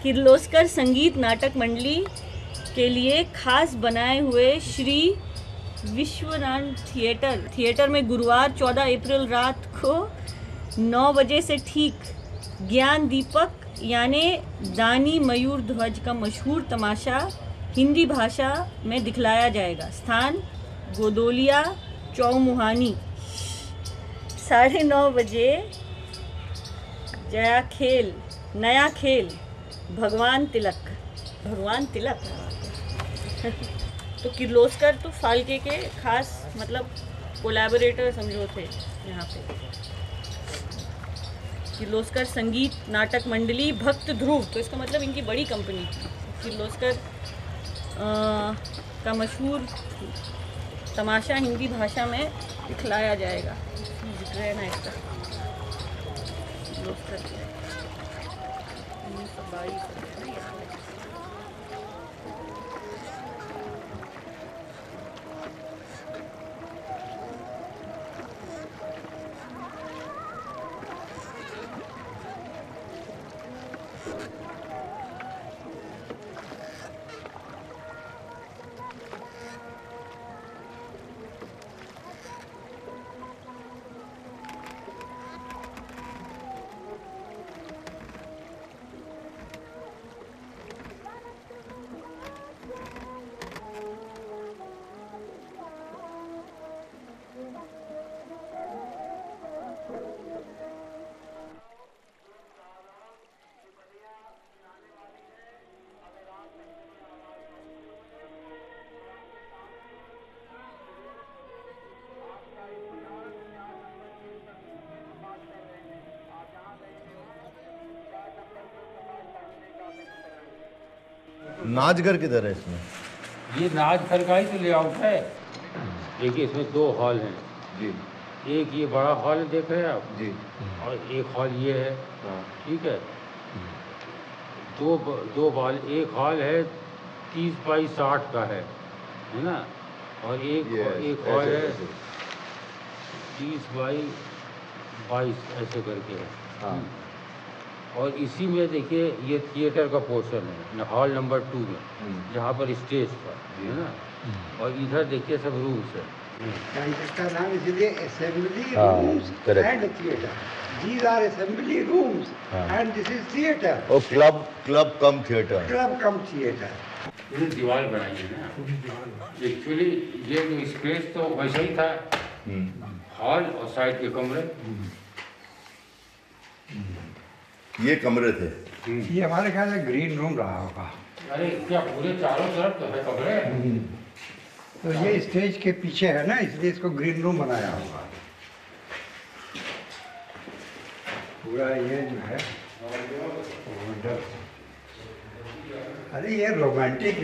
किर्लोस्कर संगीत नाटक मंडली के लिए खास बनाए हुए श्री विश्वनाथ थिएटर में गुरुवार 14 अप्रैल रात को 9 बजे से ठीक ज्ञान दीपक यानी दानी मयूर ध्वज का मशहूर तमाशा हिंदी भाषा में दिखलाया जाएगा। स्थान गोदोलिया चौमुहानी। 9:30 बजे नया खेल भगवान तिलक तो किर्लोस्कर तो फाल्के के खास मतलब कोलैबोरेटर समझो थे यहाँ पे। किर्लोस्कर संगीत नाटक मंडली भक्त ध्रुव, तो इसका मतलब इनकी बड़ी कंपनी थी। किर्लोस्कर का मशहूर तमाशा हिंदी भाषा में दिखलाया जाएगा। जिक्र है ना इसका किर्लोस्कर 1922 नाचघर किधर है इसमें? ये नाचघर का ही तो लेआउट है। देखिए इसमें 2 हॉल हैं जी। एक ये बड़ा हॉल देख रहे हैं आप जी, और एक हॉल ये है। ठीक है, दो हॉल, एक हॉल है 30 बाई 60 का है ना, और एक हॉल है 30 बाई 22 ऐसे करके है। हाँ। और इसी में देखिए ये थिएटर का पोर्शन है हॉल नंबर 2 में, जहाँ पर स्टेज पर है ना, और इधर देखिए सब रूम्स है। इसका नाम इसलिए assembly rooms and theatre. These are assembly rooms and this is theater. और club cum theatre. Club cum theatre. ये दीवार बनाई है ना, एक्चुअली ये जो स्पेस तो वैसा ही था, हॉल और साइड के कमरे। ये कमरे थे। ये हमारे ख्याल में ग्रीन रूम रहा होगा। अरे क्या पूरे चारों तरफ तो है कमरे। तो ये स्टेज के पीछे है ना, इसलिए इसको ग्रीन रूम बनाया होगा। पूरा ये जो है अरे ये रोमांटिक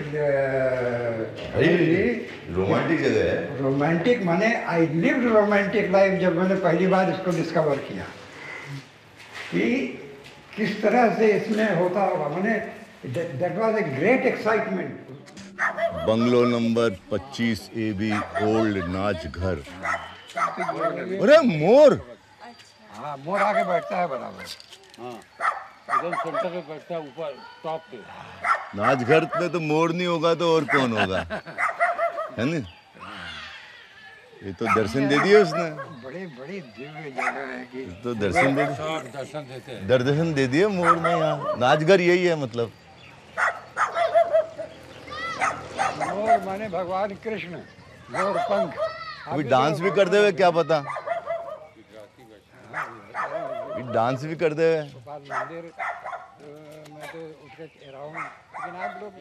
जगह है। रोमांटिक माने आई लिव्ड रोमांटिक लाइफ जब मैंने पहली बार इसको डिस्कवर किया कि किस तरह से इसमें होता होगा, मैंने that was a great excitement. Bungalow number 25 AB old नाचघर। अरे मोर। हाँ, मोर आके बैठता है बराबर। हाँ, एकदम सेंटर पे बैठता है, ऊपर टॉप पे। नाचघर में तो मोर नहीं होगा तो और कौन होगा, है ना? ये तो दर्शन दे दिए उसने। बड़ी दिव्य जगह है कि तो दर्शन दे देते हैं। दर्शन दे दिए मोर ने यहाँ। नाचघर यही है मतलब। मोर माने भगवान कृष्ण, मोर पंख। अभी डांस भी कर दे हुए क्या पता, डांस भी कर दे हुए। मंदिर मैं तो उठ के कह रहा हूँ, लेकिन आप लोग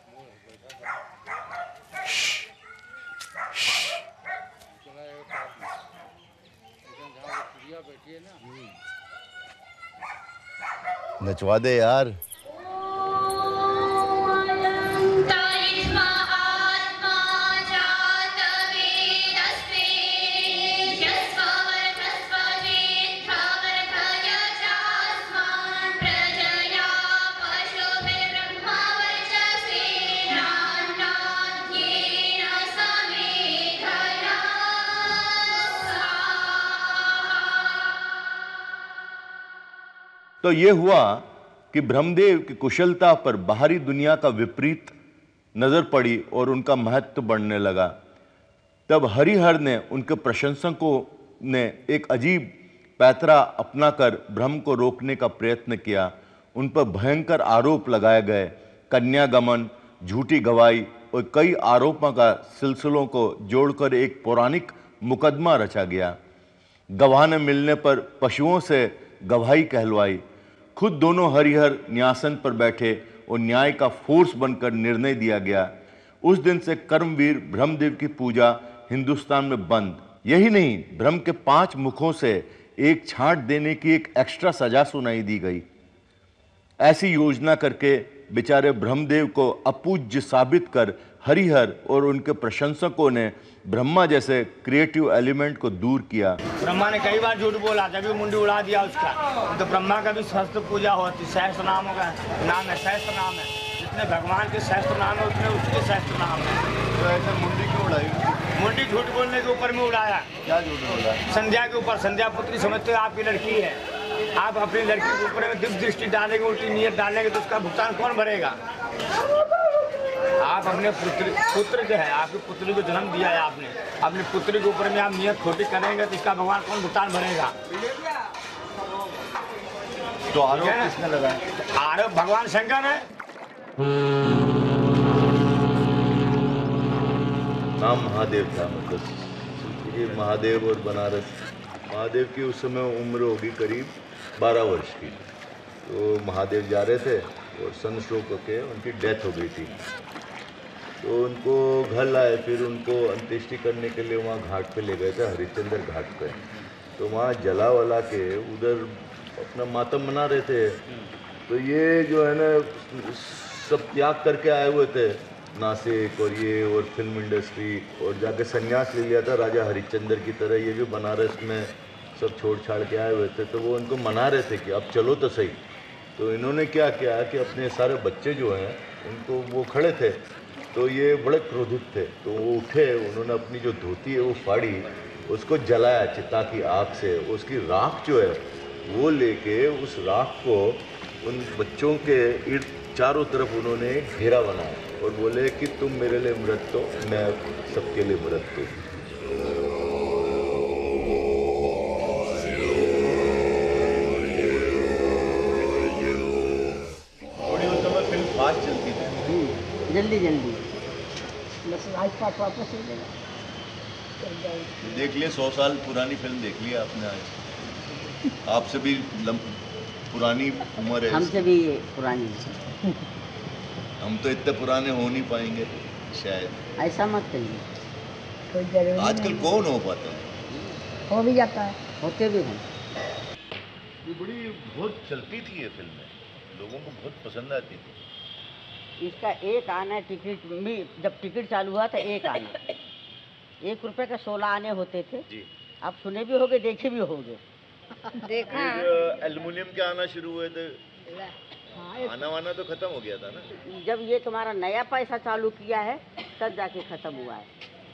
नचवा दे यार। तो ये हुआ कि ब्रह्मदेव की कुशलता पर बाहरी दुनिया का विपरीत नजर पड़ी और उनका महत्व बढ़ने लगा। तब हरिहर ने उनके प्रशंसकों ने एक अजीब पैतरा अपनाकर ब्रह्म को रोकने का प्रयत्न किया। उन पर भयंकर आरोप लगाए गए, कन्यागमन, झूठी गवाही और कई आरोपों का सिलसिलों को जोड़कर एक पौराणिक मुकदमा रचा गया। गवाह न मिलने पर पशुओं से गवाही कहलवाई। खुद दोनों हरिहर न्यासन पर बैठे और न्याय का फोर्स बनकर निर्णय दिया गया। उस दिन से कर्मवीर ब्रह्मदेव की पूजा हिंदुस्तान में बंद। यही नहीं, ब्रह्म के 5 मुखों से एक छांट देने की एक एक्स्ट्रा सजा सुनाई दी गई। ऐसी योजना करके बेचारे ब्रह्मदेव को अपूज्य साबित कर हरिहर और उनके प्रशंसकों ने ब्रह्मा जैसे क्रिएटिव एलिमेंट को दूर किया। ब्रह्मा ने कई बार झूठ बोला, तभी मुंडी उड़ा दिया उसका। तो ब्रह्मा का भी सहस्त्र पूजा होती, सहस्त्र नाम का नाम है, सहस्त्र नाम है। जितने भगवान के सहस्त्र नाम है उतने उसके सहस्त्र नाम है। तो ऐसे मुंडी क्यों उड़ाई? मुंडी झूठ बोलने के ऊपर में उड़ाया। क्या झूठ बोला? संध्या के ऊपर। संध्या पुत्री समझते हो आपकी लड़की है, आप अपनी लड़की के ऊपर में दिव्य दृष्टि डालेंगे, उल्टी नीयत डालेंगे तो उसका भुगतान कौन भरेगा? आप अपने पुत्र जो है, आपकी पुत्री को जन्म दिया है आपने, अपनी पुत्री के ऊपर में आप नियत खोटी करेंगे तो इसका भगवान कौन भुगतान भरेगा? तो आरोप किसने लगाया? आरोप भगवान शंकर है। नाम महादेव था, मतलब ये महादेव और बनारस। महादेव की उस समय उम्र होगी करीब 12 वर्ष की। तो महादेव जा रहे थे और सनस्ट्रोक होके उनकी डेथ हो गई थी। तो उनको घर लाए, फिर उनको अंत्येष्टि करने के लिए वहाँ घाट पे ले गए थे, हरिश्चंद्र घाट पे। तो वहाँ जला वला के उधर अपना मातम मना रहे थे। तो ये जो है ना सब त्याग करके आए हुए थे, नासिक और ये और फिल्म इंडस्ट्री, और जाके संन्यास ले लिया था राजा हरिश्चंद्र की तरह। ये भी बनारस में सब छोड़ छाड़ के आए हुए थे। तो वो उनको मना रहे थे कि अब चलो तो सही। तो इन्होंने क्या किया कि अपने सारे बच्चे जो हैं उनको, वो खड़े थे तो ये बड़े क्रोधित थे, तो वो उठे, उन्होंने अपनी जो धोती है वो फाड़ी, उसको जलाया चिता की आग से। उसकी राख जो है वो लेके उस राख को उन बच्चों के इर्द चारों तरफ उन्होंने घेरा बनाया और बोले कि तुम मेरे लिए मृत हो, मैं सबके लिए मृत हूँ। थोड़ी उस समय फिल्म फास्ट चलती थी, जल्दी जल्दी, बस आज पास वापस हो जाएगा। देख लिए 100 साल पुरानी फिल्म देख लिया आपने आज। आपसे भी पुरानी उम्र है, हमसे भी पुरानी। हम तो इतने पुराने हो नहीं पाएंगे शायद। ऐसा मत कहिए, आजकल कौन हो पाता है? हो भी जाता है, होते भी हैं। ये बड़ी बहुत चलती थी ये फिल्में, लोगों को बहुत पसंद आती थी। इसका एक आना टिकट भी, जब टिकट चालू हुआ था एक आना, 1 रुपए का 16 आने होते थे जी। आप सुने भी होगे, देखे भी होगे। देखा एल्युमिनियम के आना शुरू हुए थे, आना वाना तो खत्म हो गया था ना। जब ये तुम्हारा नया पैसा चालू किया है तब जाके खत्म हुआ है।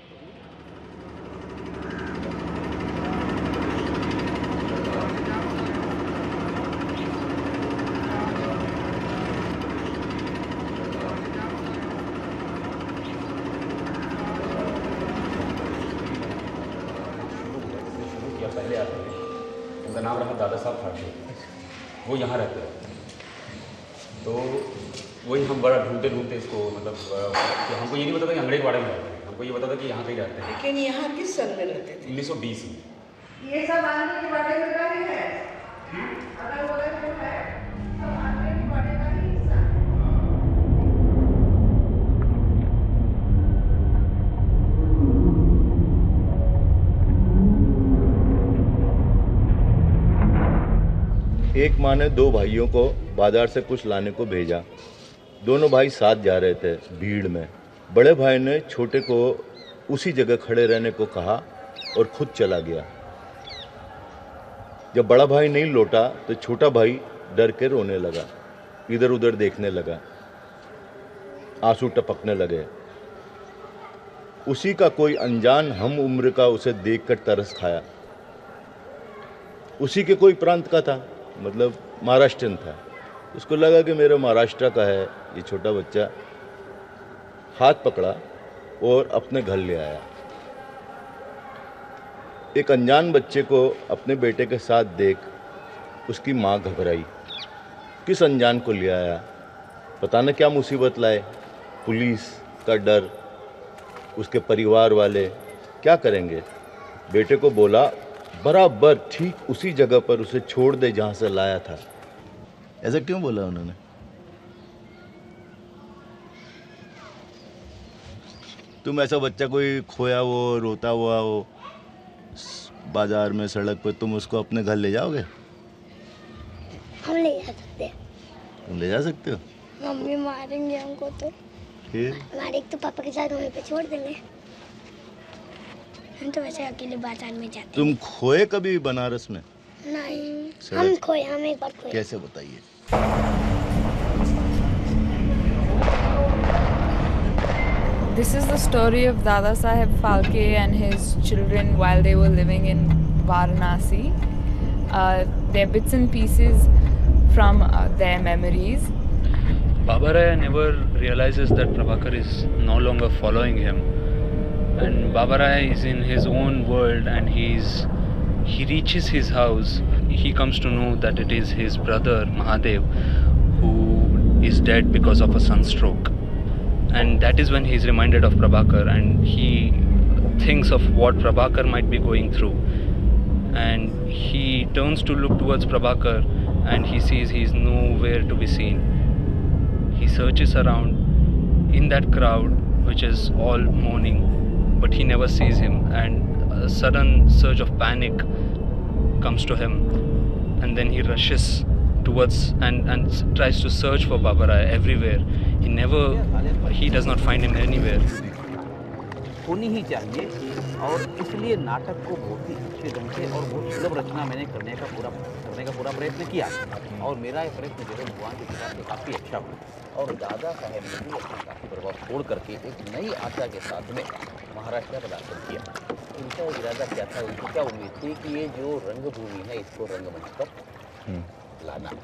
पहले आते थे, उनका नाम रहा दादा साहब फाड़े, वो यहाँ रहते हैं। तो वही हम बड़ा ढूंढते ढूंढते इसको, मतलब कि हमको ये नहीं पता था कि अंग्रेजवाड़े में रहते हैं, हमको ये पता था कि यहाँ कहीं रहते हैं। लेकिन यहाँ किस सन में रहते थे? 1920 में। ये सब आने के बारे में है, अगर वो है एक माँ ने 2 भाइयों को बाजार से कुछ लाने को भेजा। दोनों भाई साथ जा रहे थे भीड़ में। बड़े भाई ने छोटे को उसी जगह खड़े रहने को कहा और खुद चला गया। जब बड़ा भाई नहीं लौटा तो छोटा भाई डर के रोने लगा, इधर उधर देखने लगा, आंसू टपकने लगे। उसी का कोई अनजान हम उम्र का उसे देखकर तरस खाया। उसी के कोई प्रांत का था, मतलब महाराष्ट्रन था। उसको लगा कि मेरा महाराष्ट्र का है ये छोटा बच्चा, हाथ पकड़ा और अपने घर ले आया। एक अनजान बच्चे को अपने बेटे के साथ देख उसकी माँ घबराई। किस अनजान को ले आया, पता न क्या मुसीबत लाए। पुलिस का डर, उसके परिवार वाले क्या करेंगे। बेटे को बोला बराबर ठीक उसी जगह पर उसे छोड़ दे जहाँ से लाया था। ऐसा क्यों बोला उन्होंने? तुम ऐसा बच्चा कोई खोया हो, रोता हुआ हो बाजार में, सड़क पर, तुम उसको अपने घर ले जाओगे? हम ले जा सकते हैं। तुम ले जा सकते हो? मम्मी मारेंगे हमको तो। फिर हमारे एक तो पापा के साथ वहीं पे छोड़ देंगे। हम तो वैसे अकेले बाजार में जाते। तुम खोए कभी बनारस में? नहीं, हम खोए, हम एक बार खोए। कैसे बताइए? This is the story of Dada Saheb Phalke and his children while they were living in Varanasi. They're bits and pieces from their memories. Baba Rai never realizes that Prabhakar is no longer following him, and Baba Rai is in his own world, and he reaches his house. He comes to know that it is his brother Mahadev who is dead because of a sunstroke. And that is when he is reminded of Prabhakar, and he thinks of what Prabhakar might be going through. And he turns to look towards Prabhakar, and he sees he is nowhere to be seen. He searches around in that crowd, which is all mourning, but he never sees him. And a sudden surge of panic comes to him, and then he rushes towards and tries to search for Baba Rai everywhere. He does not find him anywhere. होनी ही चाहिए, और इसलिए नाटक को बहुत ही अच्छे ढंग से और बहुत सुलभ रचना मैंने करने का पूरा प्रयत्न किया, और मेरा ये प्रयत्न जो है भगवान की कृपा से काफ़ी अच्छा हुआ। और दादा साहेब ने भी अपना काफ़ी प्रभाव छोड़ करके एक नई आशा के साथ में महाराष्ट्र का पदार्पण किया। उनका इरादा क्या था, उनको क्या उम्मीद थी कि ये जो रंगभूमि है इसको रंगमंच पर लाना।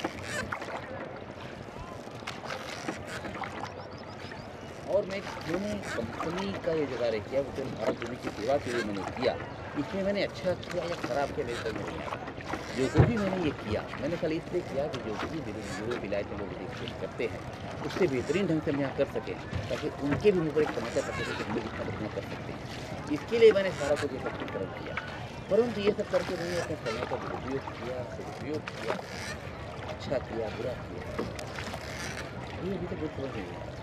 और मैंने कंपनी का ये जो कार्य किया, वो भारत भूमि की सेवा के लिए मैंने किया। इसमें मैंने अच्छा किया या खराब किया मेरे समझ नहीं आया। जो कुछ भी मैंने ये किया, मैंने खाली इसलिए किया कि जो भी विरोध विलायत लोग देख करते हैं उससे बेहतरीन ढंग से हम यहाँ कर सकें, ताकि उनके भी ऊपर एक समस्या पड़ सके कि हम लोग इतना बदलाव कर सकते हैं। इसके लिए मैंने सारा कुछ इकट्ठीकरण किया, परंतु ये सब करके मैंने अपने समय का दुरुपयोग किया, सदुपयोग किया, अच्छा किया, बुरा किया, ये अभी तक बहुत समझ नहीं आया।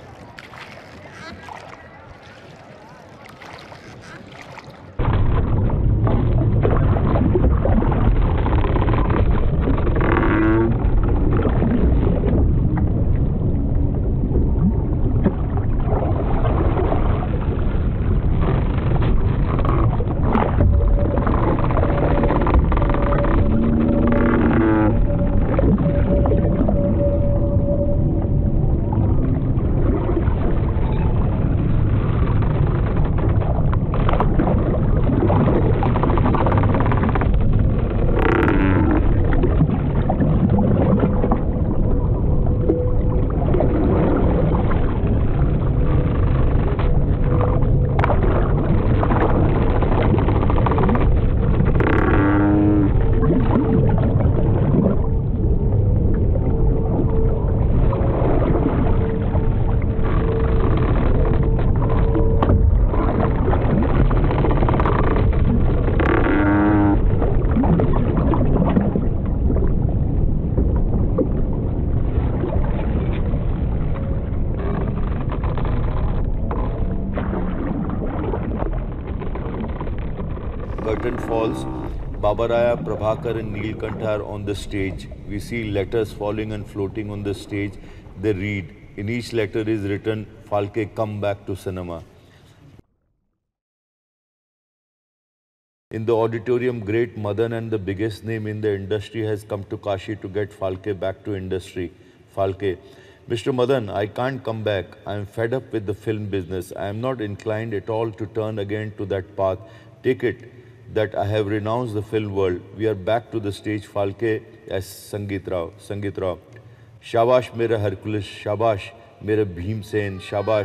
Curtain falls. Baba Raya, Prabhakar and Neelkantha are on the stage. We see letters falling and floating on the stage. They read. In each letter is written, Phalke, come back to cinema. In the auditorium, great Madan and the biggest name in the industry has come to Kashi to get Phalke back to industry. Phalke, Mr. Madan, I can't come back. I am fed up with the film business. I am not inclined at all to turn again to that path. Take it that I have renounced the film world. We are back to the stage, Phalke as Sangeet Rao. शाबाश मेरा Hercules, शाबाश मेरे भीमसेन, शाबाश।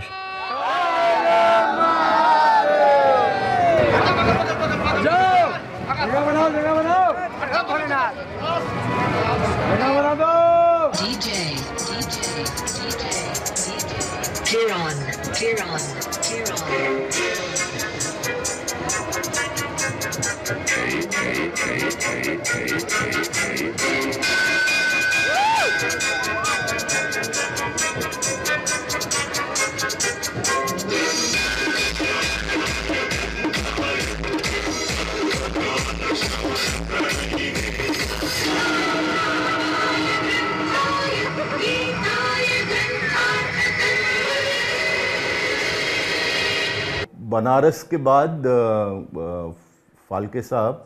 बनारस के बाद फाल्के साहब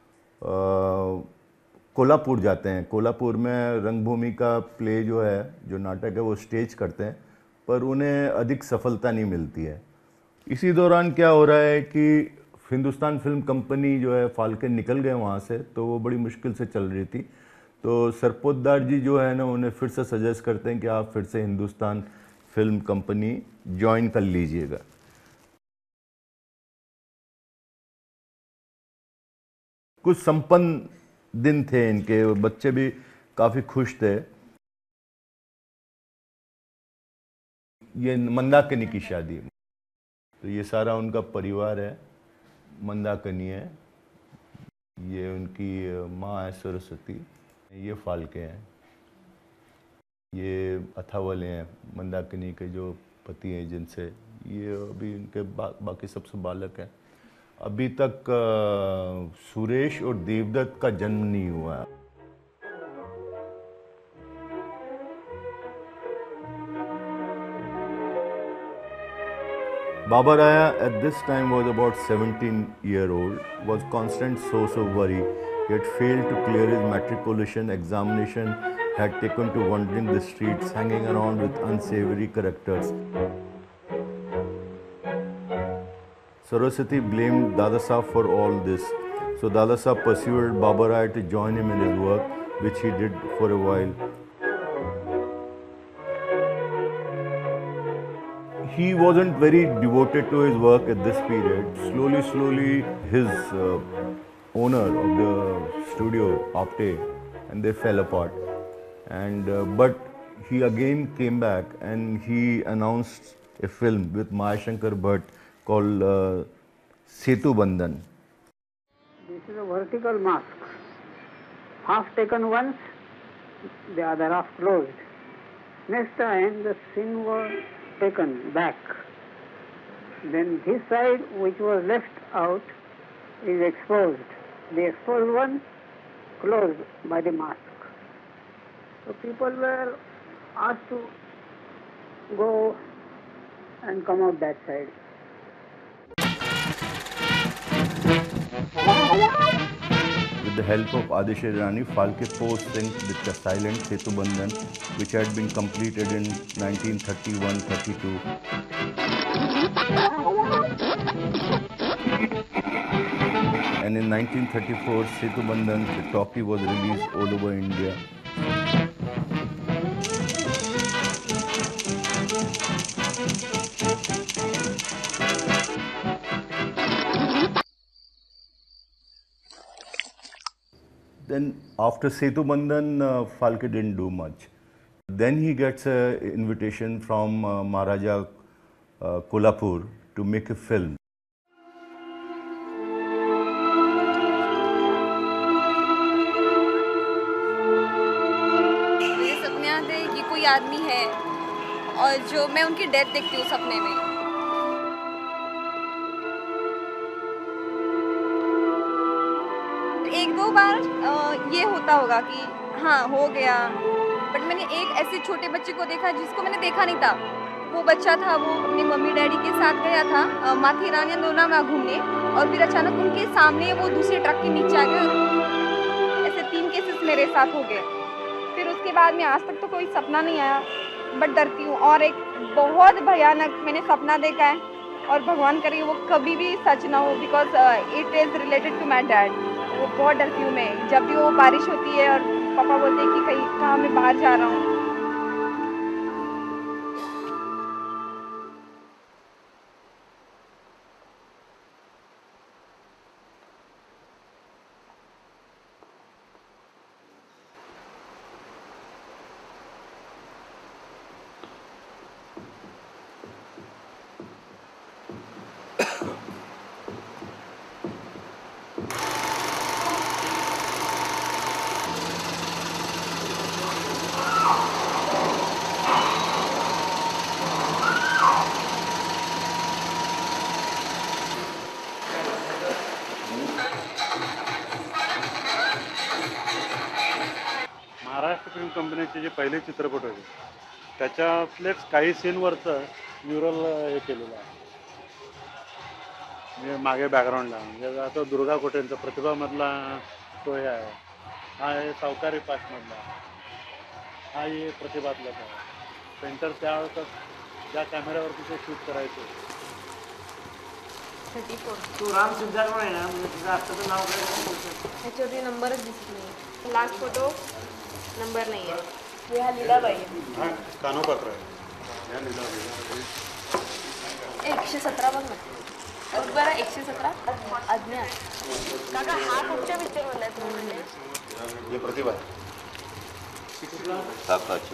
कोल्हापुर जाते हैं। कोल्हापुर में रंगभूमि का प्ले जो है, जो नाटक है, वो स्टेज करते हैं, पर उन्हें अधिक सफलता नहीं मिलती है। इसी दौरान क्या हो रहा है कि हिंदुस्तान फिल्म कंपनी जो है, फाल्के निकल गए वहाँ से, तो वो बड़ी मुश्किल से चल रही थी। तो सरपोतदार जी जो है ना, उन्हें फिर से सजेस्ट करते हैं कि आप फिर से हिंदुस्तान फिल्म कंपनी ज्वाइन कर लीजिएगा। कुछ संपन्न दिन थे इनके, बच्चे भी काफ़ी खुश थे। ये मंदाकिनी की शादी, तो ये सारा उनका परिवार है। मंदाकिनी है, ये उनकी माँ है सरस्वती, ये फाल्के हैं, ये अथावले हैं मंदाकिनी के जो पति हैं, जिनसे ये अभी इनके बाकी सबसे बालक हैं। अभी तक सुरेश और देवदत्त का जन्म नहीं हुआ है। Baba Raya at this time was about 17-year-old, was constant source of worry. He had failed to clear his matriculation examination, had taken to wandering the streets, hanging around with unsavory characters. Saraswati blamed Dada Saab for all this, so Dada Saab pursued Baba Raya to join him in his work, which he did for a while. He wasn't very devoted to his work at this period. Slowly, his owner of the studio, Apte, and they fell apart. And but he again came back and he announced a film with Maya Shankar Bhatt called Setu Bandhan. This is a vertical mask, half taken once, the other half closed. Next time the scene was taken back. Then this side, which was left out, is exposed. The exposed one closed by the mask. So people were asked to go and come out that side. With the help of Adisha Rani, Falke post-synced the silent Setu Bandhan, which had been completed in 1931-32. And in 1934, Setu Bandhan, the talkie, was released all over India. Then after Setu Bandhan, Falke didn't do much. Then he gets an invitation from Maharaja Kolhapur to make a film. मेरे सपने आते हैं कि कोई आदमी है और जो मैं उनकी डेथ देखती हूँ सपने में। एक दो बार ये होता होगा कि हाँ हो गया, बट मैंने एक ऐसे छोटे बच्चे को देखा जिसको मैंने देखा नहीं था। वो बच्चा था, वो अपनी मम्मी डैडी के साथ गया था माथेरान या लोनावला घूमने, और फिर अचानक उनके सामने वो दूसरे ट्रक के नीचे आ गए। ऐसे 3 केसेस मेरे साथ हो गए। फिर उसके बाद में आज तक तो कोई सपना नहीं आया, बट डरती हूँ। और एक बहुत भयानक मैंने सपना देखा है, और भगवान करे वो कभी भी सच ना हो, because it is related to my dad. वो बहुत डरती हूँ मैं। जब भी वो बारिश होती है और पापा बोलते हैं कि कहीं कहाँ मैं बाहर जा रहा हूँ, कंपनीचे जे पहिले चित्रपट होते त्याच्यातलेच काही सीनवरचं म्युरल हे केलेलं आहे. म्हणजे मागे बॅकग्राऊंडला म्हणजे आता दुर्गा कोटेंचा प्रतिभामधला तो हे आहे, हा आहे सावकारी पाचमधला, हा हे प्रतिभातलाच आहे. पेंटर त्यावेळेस ज्या कॅमेऱ्यावरती ते शूट करायचे. 34. तू राम सिद्धार्थ आहे ना, म्हणजे तुझं आत्ताचं नाव काय? ह्याच्यावरती नंबरच दिसत नाही. लास्ट फोटो नंबर नाही आहे. हा लीलाबाई आहे. हा कानोपात्र आहे. ह्या लीलाबाई 117 बघ ना. बरं 117 अज्ञात. काका हा कुठच्या पिक्चर मधला आहे तुम्ही? ये प्रतिभा सावकाची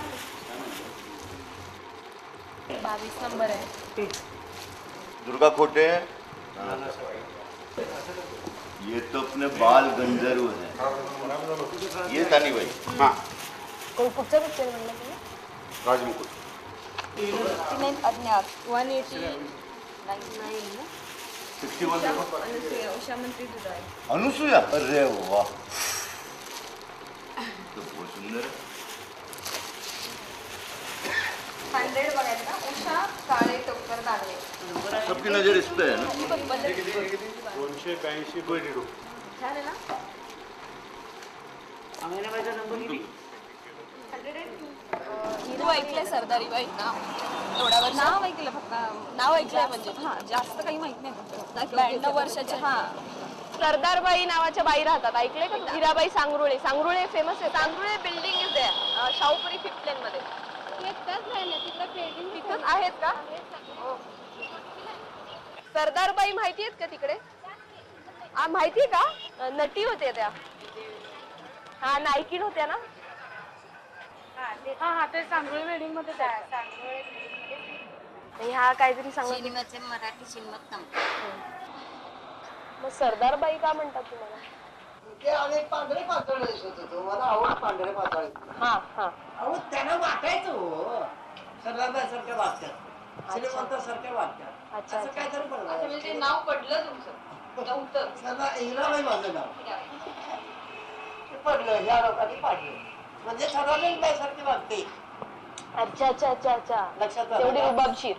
22 नंबर आहे. दुर्गा खोटे ये तो अपने बाल गंधर्व है. ये तानी भाई. हाँ कुठच्या पिक्चर मधला तुम्ही? राजमुकुट. अज्ञात 189 61 उषा मंत्री तुझा आहे. अनुसूया. अरे वाह तो बहुत सुंदर है. 100 बघायचं ना. उषा काळे टोकर दागले. सबकी नजर इस पे है ना. 282 22. छान आहे ना. अंगणवाडीचा नंबर किती? तू ऐकलंय सरदारी बाई नाव? एवढ्या वर्ष नाव ऐकलं फक्त. नाव ऐकलंय म्हणजे हा जास्त काही माहित नाही फक्त. 92 वर्षाचे. हा सरदारबाई नावाच्या बाई राहतात, ऐकले का? हिराबाई सांगरुळे. सांगरुळे फेमस आहे. Sangrule building is there, Shahupuri 5th lane मध्ये. तिथंच आहेत का? सरदारबाई माहिती आहेत का तिकडे? माहितीये का? नटी होत्या त्या. हा नायकीन होत्या ना. हा ते सांगोळी बिल्डिंग मध्ये ह्या काहीतरी सांगा. सिनेमाचे मराठी सिनेमात मग सरदारबाई का म्हणतात तुम्हाला? ते अनेक पांढरे पातळ दिसत होतो. मला आवड पांढरे पातळ. हा हा. अहो त्यानं वाटायचं हो. सरदारबाईसारख्या वागतात, श्रीमंतासारख्या वागतात. अच्छा असं काय तरी म्हणजे ते नाव पडलं तुमचं नव्हतं. हिराबाई माझं नाव पडलं. ह्या लोकांनी पाडलं म्हणजे सरदारबाईसारखी वागते. अच्छा अच्छा अच्छा अच्छा. लक्षात तेवढी रुबाबशीर.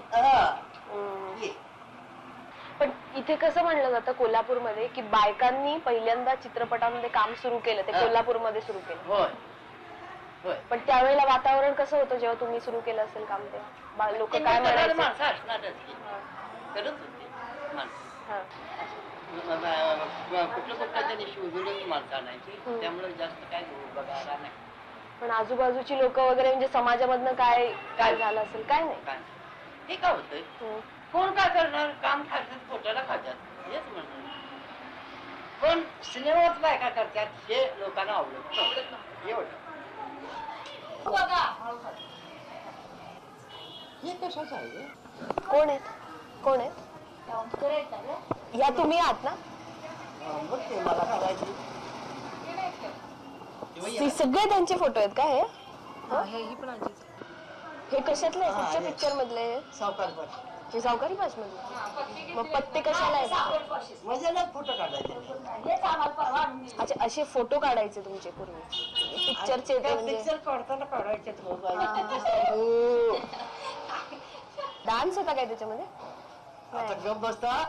पण इथे कसं म्हणलं जातं कोल्हापूरमध्ये की बायकांनी पहिल्यांदा चित्रपटामध्ये काम सुरू केलं ते कोल्हापूरमध्ये सुरू केलं. पण त्यावेळेला वातावरण कसं होतं जेव्हा तुम्ही सुरू केलं असेल काम तेव्हा? लोक काय म्हणायचे? कुठलं त्यांनी शोधूनच माणसं आणायची, त्यामुळे जास्त काय बघायला नाही. पण आजूबाजूची लोक वगैरे म्हणजे समाजामधनं काय काय झालं असेल? काय नाही. हे काय होतंय, कोण काय करणार? काम खातात, पोटाला खातात, हेच म्हणणार. पण सिनेमात बायका करतात हे लोकांना आवडत एवढं. हे कशाचं आहे? कोण आहेत? कोण आहेत? या तुम्ही आहात ना? मला करायची सगळे त्यांचे फोटो आहेत का हे? हे कशातले? कुठच्या पिक्चर मधले? हे सावकारी पास मधले. मग पत्ते कशाला आहेत? फोटो काढायचे. अच्छा असे फोटो काढायचे तुमचे पूर्वी पिक्चरचे? पिक्चर काढताना काढायचे. डान्स होता काय त्याच्यामध्ये? आता गप बसता.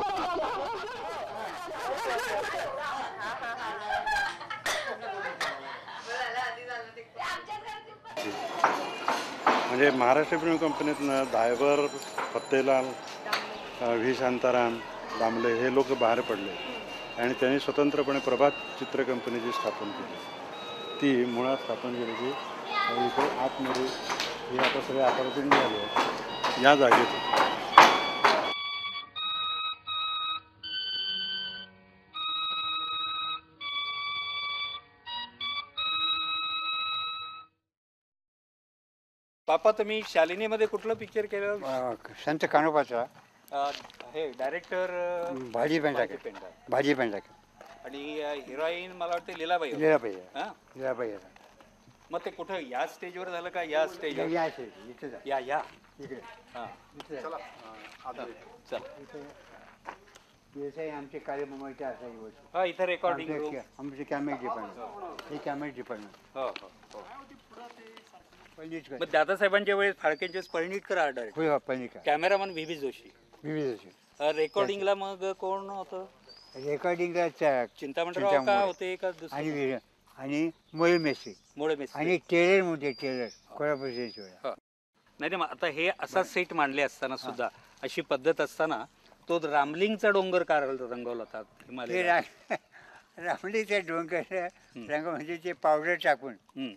म्हणजे महाराष्ट्र फिल्म कंपनीतनं दायबर, फत्तेलाल, व्ही शांताराम, दामले हे लोक बाहेर पडले आणि त्यांनी स्वतंत्रपणे प्रभात चित्र कंपनीची स्थापन केली. ती मुळात स्थापन केली इथे आतमध्ये हे आता सगळे अपार्टमेंट झाले या जागेत. पापा तुम्ही शालिनीमध्ये कुठलं पिक्चर केलं? संत कानोबाचा. हे डायरेक्टर भाजी पेंढाके. भाजी पेंढाके. आणि हिरोईन मला वाटतं लीलाबाई. लीलाबाई. हां लीलाबाई. मग ते कुठं या स्टेजवर झालं का? या स्टेजवर? या स्टेज इथे या इकडे. हां इथे. चला चला. जैसे आमचे कार्यक्रमाचे असायची वस्तू. हा, इथं recording room. आमचे कॅमेरा डिपार्टमेंट. हे कॅमेरा डिपार्टमेंट. हो हो हो. पळणीटकर. मग दादासाहेबांच्या वेळेस फाळकेंचे पळणीटकर आर्डर. होय हो, पळणीटकर. Cameraman V Joshi. रेकॉर्डिंगला मग कोण होतं? रेकॉर्डिंगला चिंतामणराव का होते का दुसरे? आणि मोळे मेस्त्री. मोळे मेस्त्री. आणि टेलर म्हणते टेलर कोल्हापूरचे. नाही मग आता हे असा सेट मांडले असताना सुद्धा अशी पद्धत असताना तो रामलिंगचा डोंगर का रंगवला होता हिमालय? रामलिंगचा डोंगर रंग म्हणजे ते पावडर टाकून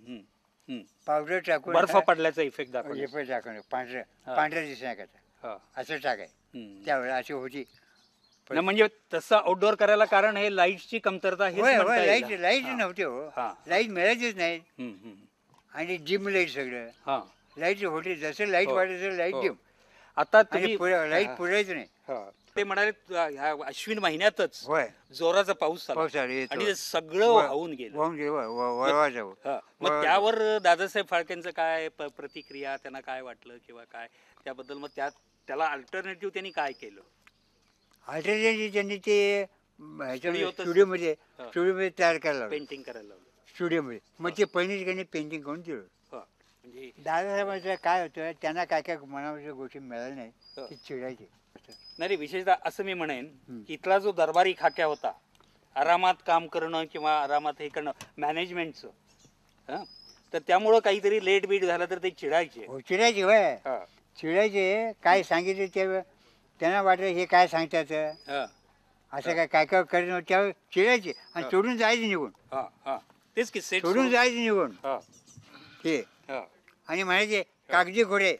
पावडर टाकून बर्फ पडल्याचा इफेक्ट दाखवला. इफेक्ट दाखवलं पांढऱ्या दिसण्याकरता असं टाकाय त्यावेळेला अशी होती. म्हणजे तसं आउटडोअर करायला कारण हे लाईटची कमतरता. लाईट नव्हते हो, लाईट मिळायचीच नाही. आणि डिम लाईट सगळं लाईट होते. जसं लाईट वाढायचं लाईट डिम. आता लाईट पुरायचं नाही. ते म्हणाले अश्विन महिन्यातच जोराचा पाऊस झाला आणि सगळं वाहून गेलं. मग त्यावर दादासाहेब फाळकेंचं काय प्रतिक्रिया, त्यांना काय वाटलं किंवा काय त्याबद्दल? मग त्याला अल्टरनेटिव्ह त्यांनी काय केलं? अल्टरनेटिव्ह त्यांनी ते स्टुडिओमध्ये तयार करायला लावलं, पेंटिंग करायला लावलं स्टुडिओमध्ये. मग ते पहिलीच पेंटिंग करून दिलं. म्हणजे दादासाहेबांचं काय होतं, त्यांना काय काय मनाच्या गोष्टी मिळाल्या नाही ते चिडायचे. नाही विशेषतः असं मी म्हणेन की इथला जो दरबारी खाक्या होता, आरामात काम करणं किंवा आरामात हे करणं मॅनेजमेंटचं, तर त्यामुळं काहीतरी लेट बीट झालं तर ते चिडायचे. चिडायचे वय चिडायचे. काय सांगितलं ते त्यांना वाटलं हे काय सांगतात असं काय काय करणं, त्यावेळेस चिडायचे आणि सोडून जायचे निघून. तेच की सोडून जायचे निघून हे. आणि म्हणायचे कागदी घोडे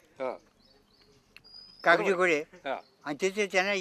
कागदी घोडे. आणि त्याचे त्यांना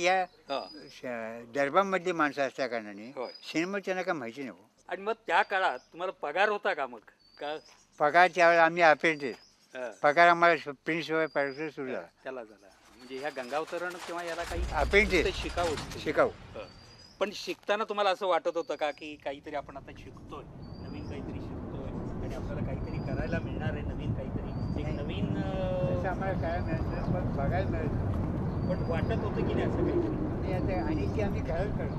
या दरबारमधली माणसं असल्या कारणाने सिनेमा त्यांना काय माहिती नाही. आणि मग त्या काळात तुम्हाला पगार होता का? मग का पगार त्यावेळेला आम्ही अपेंडिस. पगार आम्हाला प्रिन्स सुरू झाला. त्याला झाला म्हणजे ह्या गंगावतरण किंवा याला काही अपेंडिस शिकाऊ. पण शिकताना तुम्हाला असं वाटत होतं का की काहीतरी आपण आता शिकतोय, नवीन काहीतरी शिकतोय आणि आपल्याला काहीतरी करायला मिळणार आहे, नवीन काहीतरी एक नवीन आम्हाला काय मिळालं पण बघायला मिळालं. पण वाटत होतं की नाही असं काहीतरी? आणि ते आम्ही घरात करतो.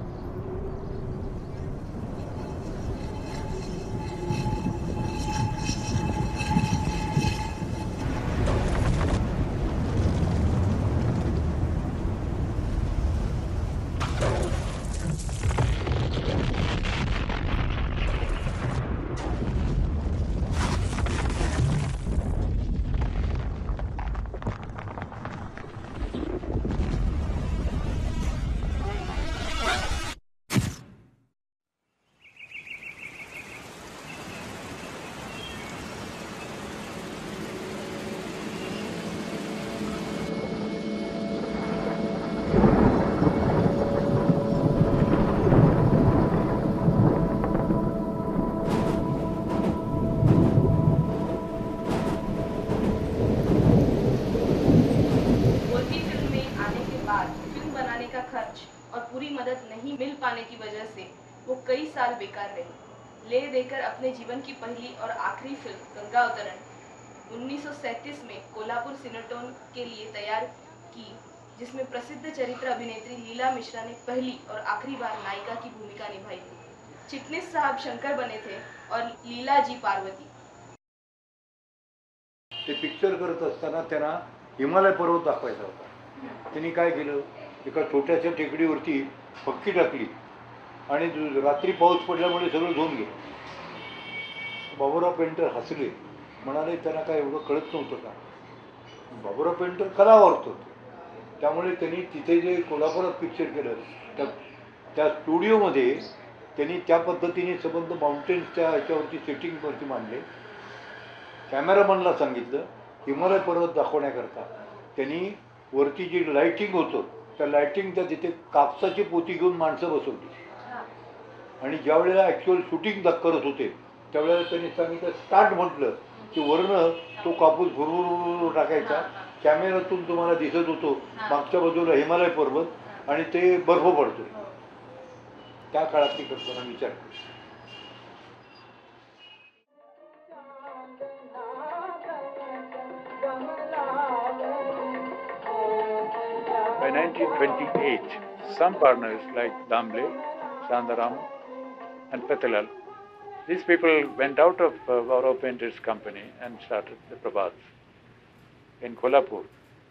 नहीं मिल पाने की वजह से वो कई साल बेकार रही। ले देकर अपने जीवन की पहली और आखिरी फिल्म गंगा अवतरण 1937 में कोल्हापुर सिनेटोन के लिए तैयार की, जिसमें प्रसिद्ध चरित्र अभिनेत्री लीला मिश्रा ने पहली और आखिरी बार नायिका की भूमिका निभाई थी। चिटनीस साहब शंकर बने थे और लीला जी पार्वती। ते पिक्चर करत असताना त्यांना हिमालय पर्वत दाखवायचा होता. त्यांनी काय केलं, एका छोट्याशा टेकडीवरती पक्की टाकली आणि रात्री पाऊस पडल्यामुळे सगळं धुवून गेलं. बाबूराव पेंटर हसले, म्हणाले त्यांना काय एवढं कळत नव्हतं का. बाबूराव पेंटर कला वारत होते, त्यामुळे त्यांनी तिथे जे कोल्हापुरात पिक्चर केलं त्या स्टुडिओमध्ये त्यांनी त्या पद्धतीने संबंध माउंटेन्सच्या ह्याच्यावरती सेटिंगवरती मांडले. कॅमेरामनला सांगितलं हिमालय पर्वत दाखवण्याकरता त्यांनी वरती जी लाईटिंग होतं त्या लाईटिंगच्या तिथे कापसाची पोती घेऊन माणसं बसवली आणि ज्या वेळेला ॲक्च्युअल शूटिंग करत होते त्यावेळेला त्यांनी सांगितलं स्टार्ट म्हटलं की वरनं तो कापूस भुरभुर टाकायचा. कॅमेऱ्यातून तुम्हाला दिसत होतो मागच्या बाजूला हिमालय पर्वत आणि ते बर्फ पडतो. त्या काळात ती करताना विचार केला. By 1928, some partners like Damble, Shantaram, and Patilal. These people went out of Vaurav Painters company and started the Prabhats in Kolhapur.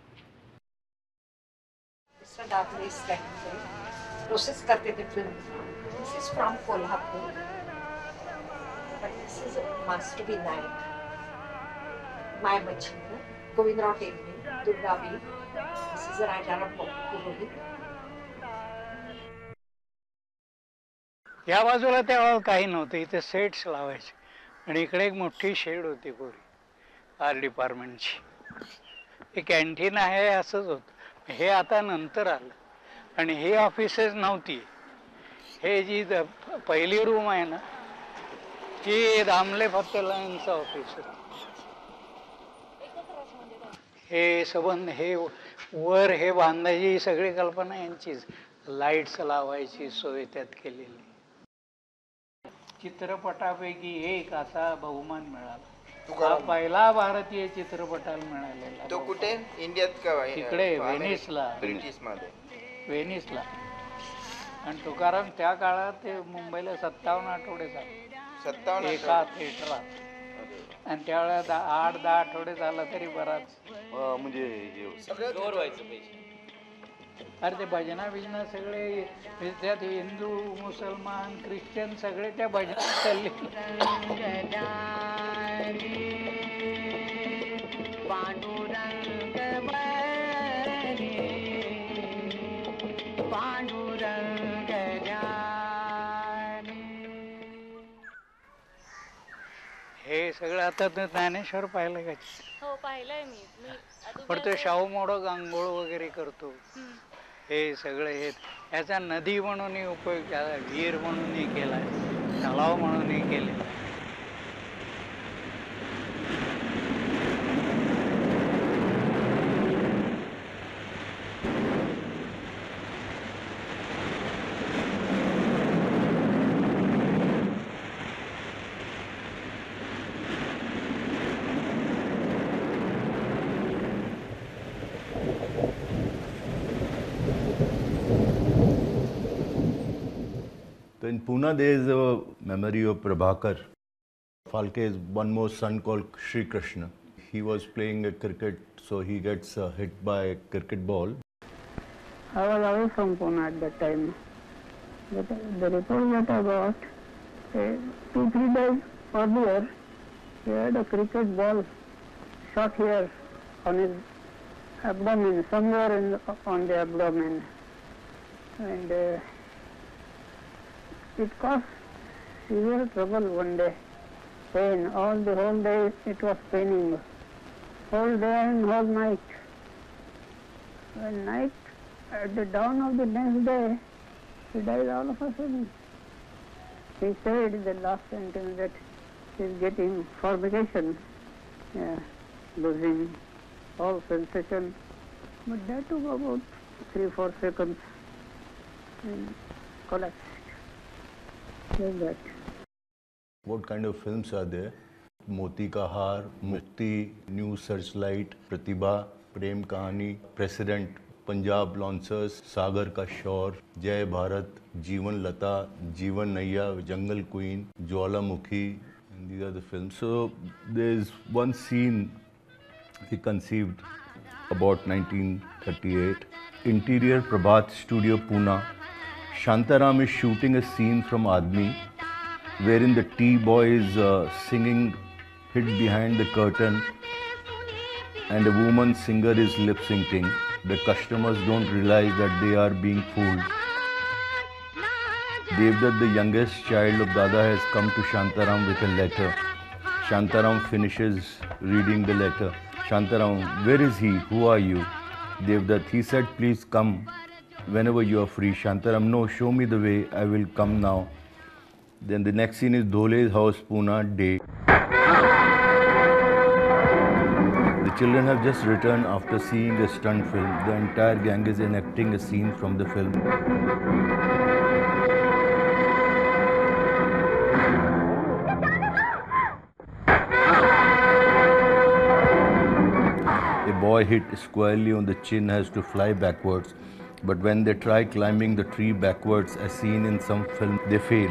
Mr. Damble is like process करते थे film. This is from Kolhapur, but this is Must Be Night. My Bachchan, Govindrao Tendle, Durga B. This is a writer of Purohit. या बाजूला तेव्हा काही नव्हतं, इथे sets लावायचे आणि इकडे एक मोठी शेड होती पुरी आर्ट डिपार्टमेंटची. एक कॅन्टीन आहे असंच होतं. हे आता नंतर आलं आणि ही ऑफिसेस नव्हती. हे जी पहिली रूम आहे ना ही दामले फतेला यांचं ऑफिस आहे. हे संबंध हे वर हे बांधायची सगळी कल्पना यांचीच. लाईट्स लावायची सोय त्यात केलेली. चित्रपटापैकी एक असा बहुमान मिळाला. हा पहिला भारतीय चित्रपटाला मिळालेला. तो कुठे इंडियात का तिकडे व्हेनिसला. ब्रिटिशमध्ये व्हेनिसला. आणि तुकाराम त्या काळात ते मुंबईला 57 आठवडे झाले. 57 एका थिएटरात. आणि त्यावेळेला 8-10 आठवडे झाला तरी बराच. म्हणजे सगळं व्हायचं पैसे. अरे ते भजना बिजना सगळे त्यात हिंदू मुसलमान ख्रिश्चन सगळे त्या भजनात चालले. हे सगळं आता ज्ञानेश्वर पाहिलं का? हो पाहिलंय मी. पण तो शाहू मोडक आंघोळ वगैरे करतो. हे सगळे हे याचा नदी म्हणूनही उपयोग केला, विहीर म्हणूनही केलाय, तलाव म्हणूनही केलेला. So in Pune there is a memory of Prabhakar. Phalke's one more son called Sri Krishna. He was playing a cricket, so he gets hit by a cricket ball. I was away from Pune at that time. But the report that I got, 2-3 days earlier, he had a cricket ball shot here on his abdomen, somewhere on the abdomen. And it caused severe trouble one day. Pain, the whole day it was paining. Whole day and whole night. One night, at the dawn of the next day, he died all of a sudden. He said in the last sentence that he is getting formication, losing all sensation. But that took about 3-4 seconds and collapsed. Like that. What kind of films are there? Moti Ka Haar, Mukti, New Searchlight, Pratibha, Prem Kahani, President, Punjab Lancers, Sagar Ka Shaur, Jai Bharat, Jeevan Lata, Jeevan Naiya, Jungle Queen, Jwalamukhi, and these are the films. So there is one scene he conceived about 1938. Interior Prabhat Studio, Pune. Shantaram is shooting a scene from Admi, wherein the tea boy is singing hid behind the curtain and a woman singer is lip syncing. The customers don't realize that they are being fooled. Devdutt, the youngest child of Dada, has come to Shantaram with a letter. Shantaram finishes reading the letter. Shantaram, where is he? Who are you? Devdutt, he said, please come whenever you are free. Shantaram, no, show me the way, I will come now. Then the next scene is Dhole's house, Pune, day. The children have just returned after seeing a stunt film. The entire gang is enacting a scene from the film. A boy hit squarely on the chin has to fly backwards. But when they try climbing the tree backwards, as seen in some film, they fail.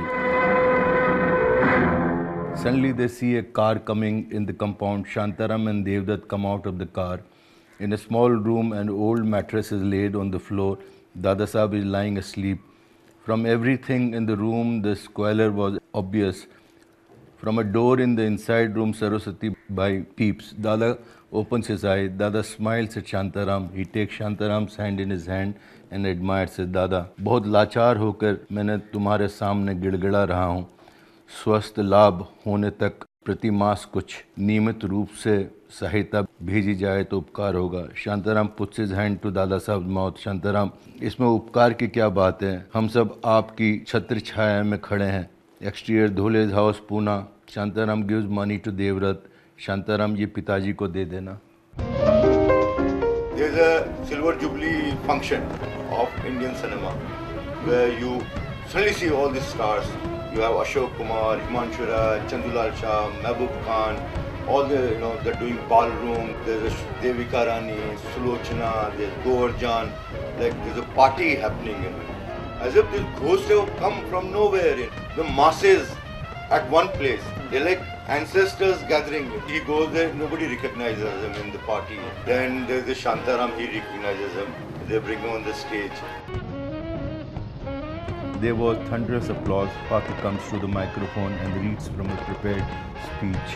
Suddenly they see a car coming in the compound. Shantaram and Devdutt come out of the car. In a small room, an old mattress is laid on the floor. Dada Saheb is lying asleep. From everything in the room, the squalor was obvious. From a door in the inside room, Saraswati Bai peeps. Dada opens his eye. Dada smiles at Shantaram. He takes Shantaram's hand in his hand and admires it. Dada, बहुत लाचार होकर मैंने तुम्हारे सामने गिड़गिड़ा रहा हूँ. स्वस्थ लाभ होने तक प्रति मास कुछ नियमित रूप से सहायता भेजी जाए तो उपकार होगा. Shantaram puts his hand to Dada Saheb mouth. Shantaram, इसमें उपकार की क्या बात है? हम सब आपकी छत्र छाया में खड़े हैं. Exterior Dhole's house Poona. Shantaram gives money to Devdutt. Shantaram, ये पिताजी को दे देना. There's a silver jubilee function of Indian cinema where you suddenly see all these stars. You have Ashok Kumar, Himanshu Rai, Chandulal Shah, Mehboob Khan, all the, they're doing ballroom. There's Devika Rani, Sulochana, there's Govardhan. Like there's a party happening, as if these ghosts have come from nowhere. The masses at one place. They're like ancestors gathering. He goes there, nobody recognizes him in the party. Then there's the Shantaram, he recognizes him. They bring him on the stage. There was thunderous applause. Father comes to the microphone and reads from a prepared speech.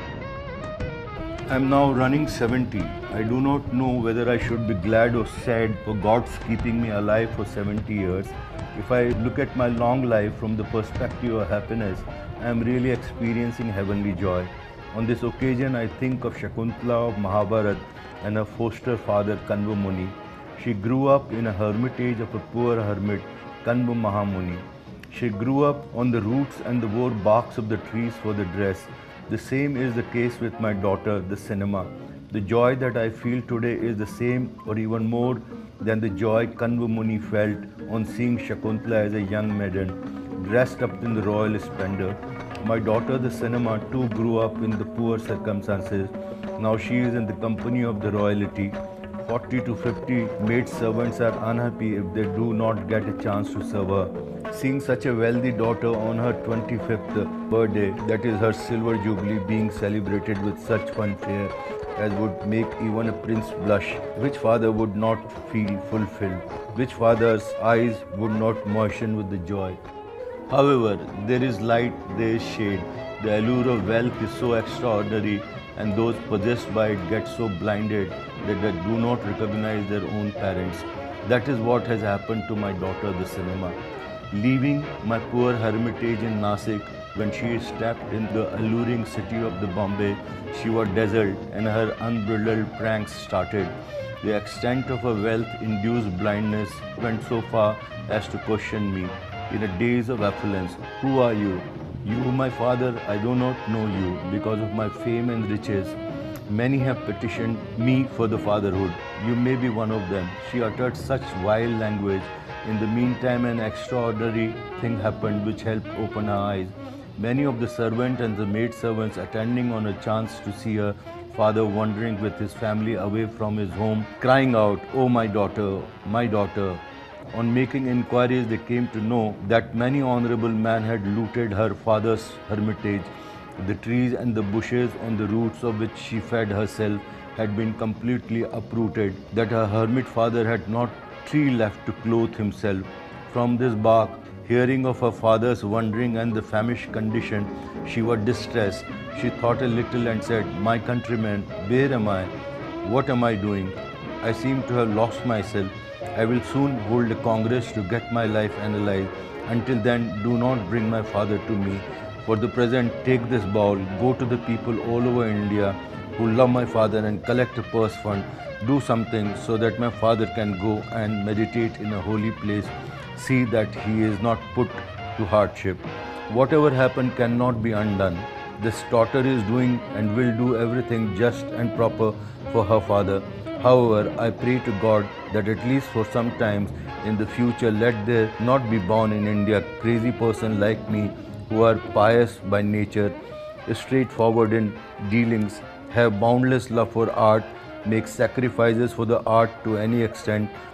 I am now running 70. I do not know whether I should be glad or sad for God's keeping me alive for 70 years. If I look at my long life from the perspective of happiness, I am really experiencing heavenly joy. On this occasion, I think of Shakuntala of Mahabharata and her foster father Kanva Muni. She grew up in a hermitage of a poor hermit, Kanva Mahamuni. She grew up on the roots and wore barks of the trees for the dress. The same is the case with my daughter, the cinema. The joy that I feel today is the same or even more than the joy Kanva Muni felt on seeing Shakuntala as a young maiden, dressed up in the royal splendor. My daughter, the cinema, too grew up in the poor circumstances. Now she is in the company of the royalty. 40 to 50 maid servants are unhappy if they do not get a chance to serve her. Seeing such a wealthy daughter on her 25th birthday, that is her silver jubilee, being celebrated with such fanfare as would make even a prince blush, which father would not feel fulfilled? Which father's eyes would not moisten with the joy? However, there is light, there is shade. The allure of wealth is so extraordinary, and those possessed by it get so blinded that they do not recognize their own parents. That is what has happened to my daughter, the cinema. Leaving my poor hermitage in Nasik, when she stepped in the alluring city of the Bombay, she was dazzled and her unbridled pranks started. The extent of her wealth-induced blindness went so far as to question me. In a daze of affluence, who are you? You, my father, I do not know you because of my fame and riches. Many have petitioned me for the fatherhood. You may be one of them. She uttered such vile language. In the meantime, an extraordinary thing happened which helped open her eyes. Many of the servants and the maidservants attending on a chance to see her father wandering with his family away from his home, crying out, "Oh, my daughter, my daughter." On making inquiries, they came to know that many honorable men had looted her father's hermitage. The trees and the bushes on the roots of which she fed herself had been completely uprooted, that her hermit father had not tree left to clothe himself. From this bark, hearing of her father's wandering and the famished condition, she was distressed. She thought a little and said, "My countrymen, where am I? What am I doing? I seem to have lost myself. I will soon hold a congress to get my life analyzed. Until then, do not bring my father to me. For the present, take this bowl, go to the people all over India who love my father and collect a purse fund. Do something so that my father can go and meditate in a holy place. See that he is not put to hardship. Whatever happened cannot be undone. This daughter is doing and will do everything just and proper for her father. However, I pray to God that at least for some time in the future, let there not be born in India crazy person like me who are pious by nature, straightforward in dealings, have boundless love for art, make sacrifices for the art to any extent,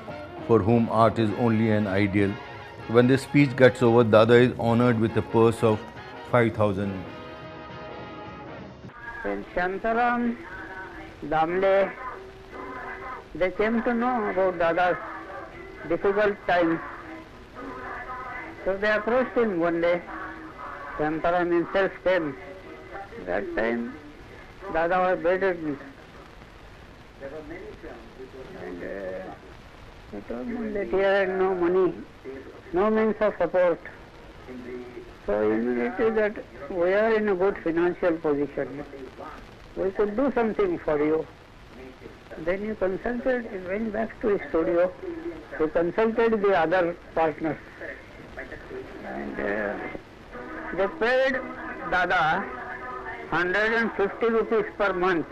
for whom art is only an ideal. When the speech gets over, Dada is honored with a purse of 5,000. When Shantaram, Damle, they came to know about Dada's difficult times. So they approached him one day. Shantaram himself came. That time, Dada was bedridden. And he told me that he had no money, no means of support. So immediately that we are in a good financial position. We could do something for you. Then he consulted, he went back to his studio. He consulted the other partners. And they paid Dada 150 rupees per month.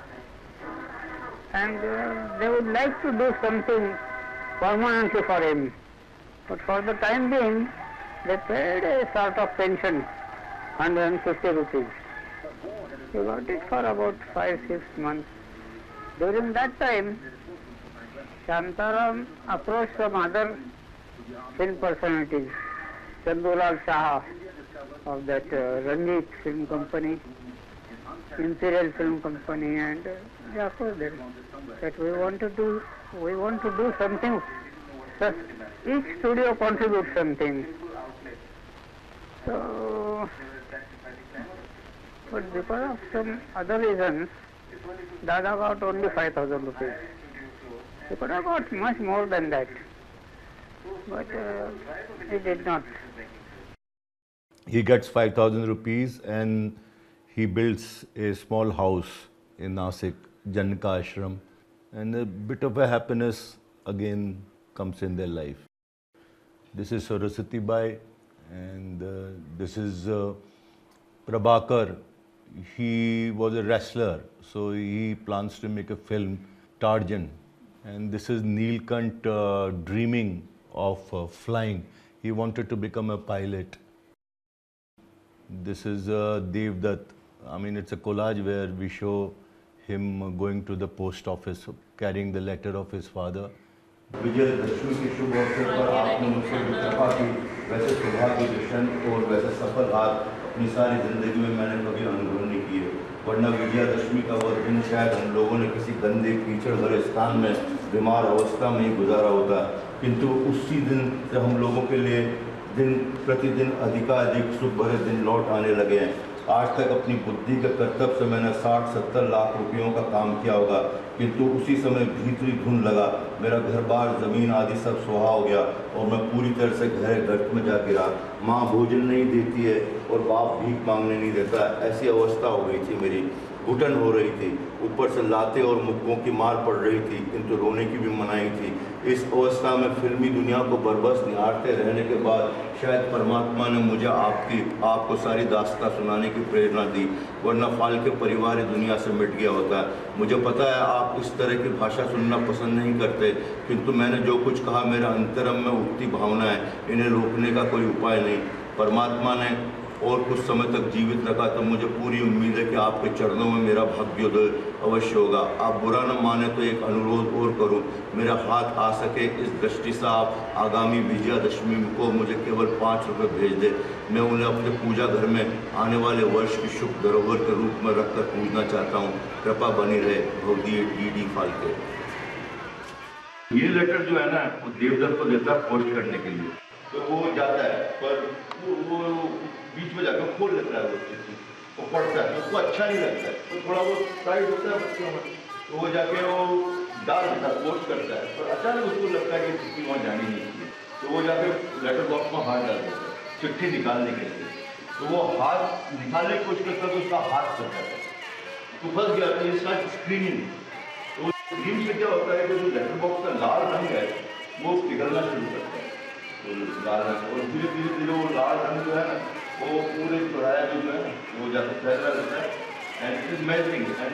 And they would like to do something permanently for him. But for the time being, they paid a sort of pension, 150 rupees. He got it for about 5-6 months. During that time, Shantaram approached some other film personalities, Chandulal Shah of that Ranjit Film Company, Imperial Film Company, and they approached them that we want to do something. First, each studio contributes something. So, but because of some other reasons, Dada got only 5,000 rupees. He could have got much more than that, but he did not. He gets 5,000 rupees and he builds a small house in Nasik, Janaka Ashram, and a bit of a happiness again comes in their life. This is Saraswati Bai, and this is Prabhakar. He was a wrestler, so he plans to make a film, Tarjan. And this is Neelkant dreaming of flying. He wanted to become a pilot. This is Devdutt. I mean, it's a collage where we show him going to the post office, carrying the letter of his father. Vijayadashami के शुभ अवसर पर आपने मुझसे कृपा की, वैसे सौभाग्य दर्शन और वैसे सफल हाथ अपनी सारी जिंदगी में मैंने कभी अनुभव नहीं किए। वरना विजयादशमी का वह दिन शायद हम लोगों ने किसी गंदे कीचड़ भरे स्थान में बीमार अवस्था में ही गुजारा होता, किंतु उसी दिन से हम लोगों के लिए दिन प्रतिदिन अधिकाधिक सुख भरे दिन लौट आने लगे हैं। आज तक अपनी बुद्धि के कर्तव्य से मैंने 60-70 लाख रुपयों का काम किया होगा, किंतु उसी समय भीतरी धुन लगा, मेरा घर बार जमीन आदि सब सुहा हो गया और मैं पूरी तरह से गहरे गर्त में जा गिरा। माँ भोजन नहीं देती है और बाप भीख मांगने नहीं देता, ऐसी अवस्था हो गई थी मेरी। घुटन हो रही थी, ऊपर से लाते और मुक्कों की मार पड़ रही थी, किंतु रोने की भी मनाही थी। इस अवस्था में फिल्मी दुनिया को बरबस निहारते रहने के बाद शायद परमात्मा ने मुझे आपको सारी दास्तां सुनाने की प्रेरणा दी, वरना फाल्के परिवार दुनिया से मिट गया होता। मुझे पता है आप इस तरह की भाषा सुनना पसंद नहीं करते, किंतु मैंने जो कुछ कहा मेरा अंतरम में उठती भावना है, इन्हें रोकने का कोई उपाय नहीं। परमात्मा ने और कुछ समय तक जीवित रखा तो मुझे पूरी उम्मीद है कि आपके चरणों में मेरा भाग्योदय अवश्य होगा। आप बुरा न माने तो एक अनुरोध और करूं, मेरा हाथ आ सके इस दृष्टि से आप आगामी विजयादशमी को मुझे केवल 5 रुपये भेज दे। मैं उन्हें अपने पूजा घर में आने वाले वर्ष की शुभ धरोहर के रूप में रखकर पूजना चाहता हूँ। कृपा बनी रहे। भगवती डी फाल्के। ये लेटर जो है ना वो देवदत्त को देता है पोस्ट करने के लिए, तो वो जाता है पर वो बीच में जाकर खोल लेता है, वो पढ़ता है, उसको अच्छा नहीं लगता है, तो थोड़ा वो टाइट होता है बच्चों में, तो वो जाके वो डाल देता है, पोस्ट करता है, पर अचानक उसको लगता है कि चिट्ठी वहाँ जानी नहीं चाहिए, तो वो जाके लेटर बॉक्स में हाथ डाल देता है चिट्ठी निकालने के लिए। तो वो हाथ निकालने की कोशिश करता है तो उसका हाथ फंस जाता है, तो फंस गया तो इसका स्क्रीनिंग। तो स्क्रीन से क्या होता है कि जो लेटर बॉक्स का लाल रंग है वो पिघलना शुरू करता है, तो लाल रंग, और धीरे धीरे वो लाल रंग जो है ना वो पूरे चौराया जो है वो जाकर फैला रहता है, and it is melting and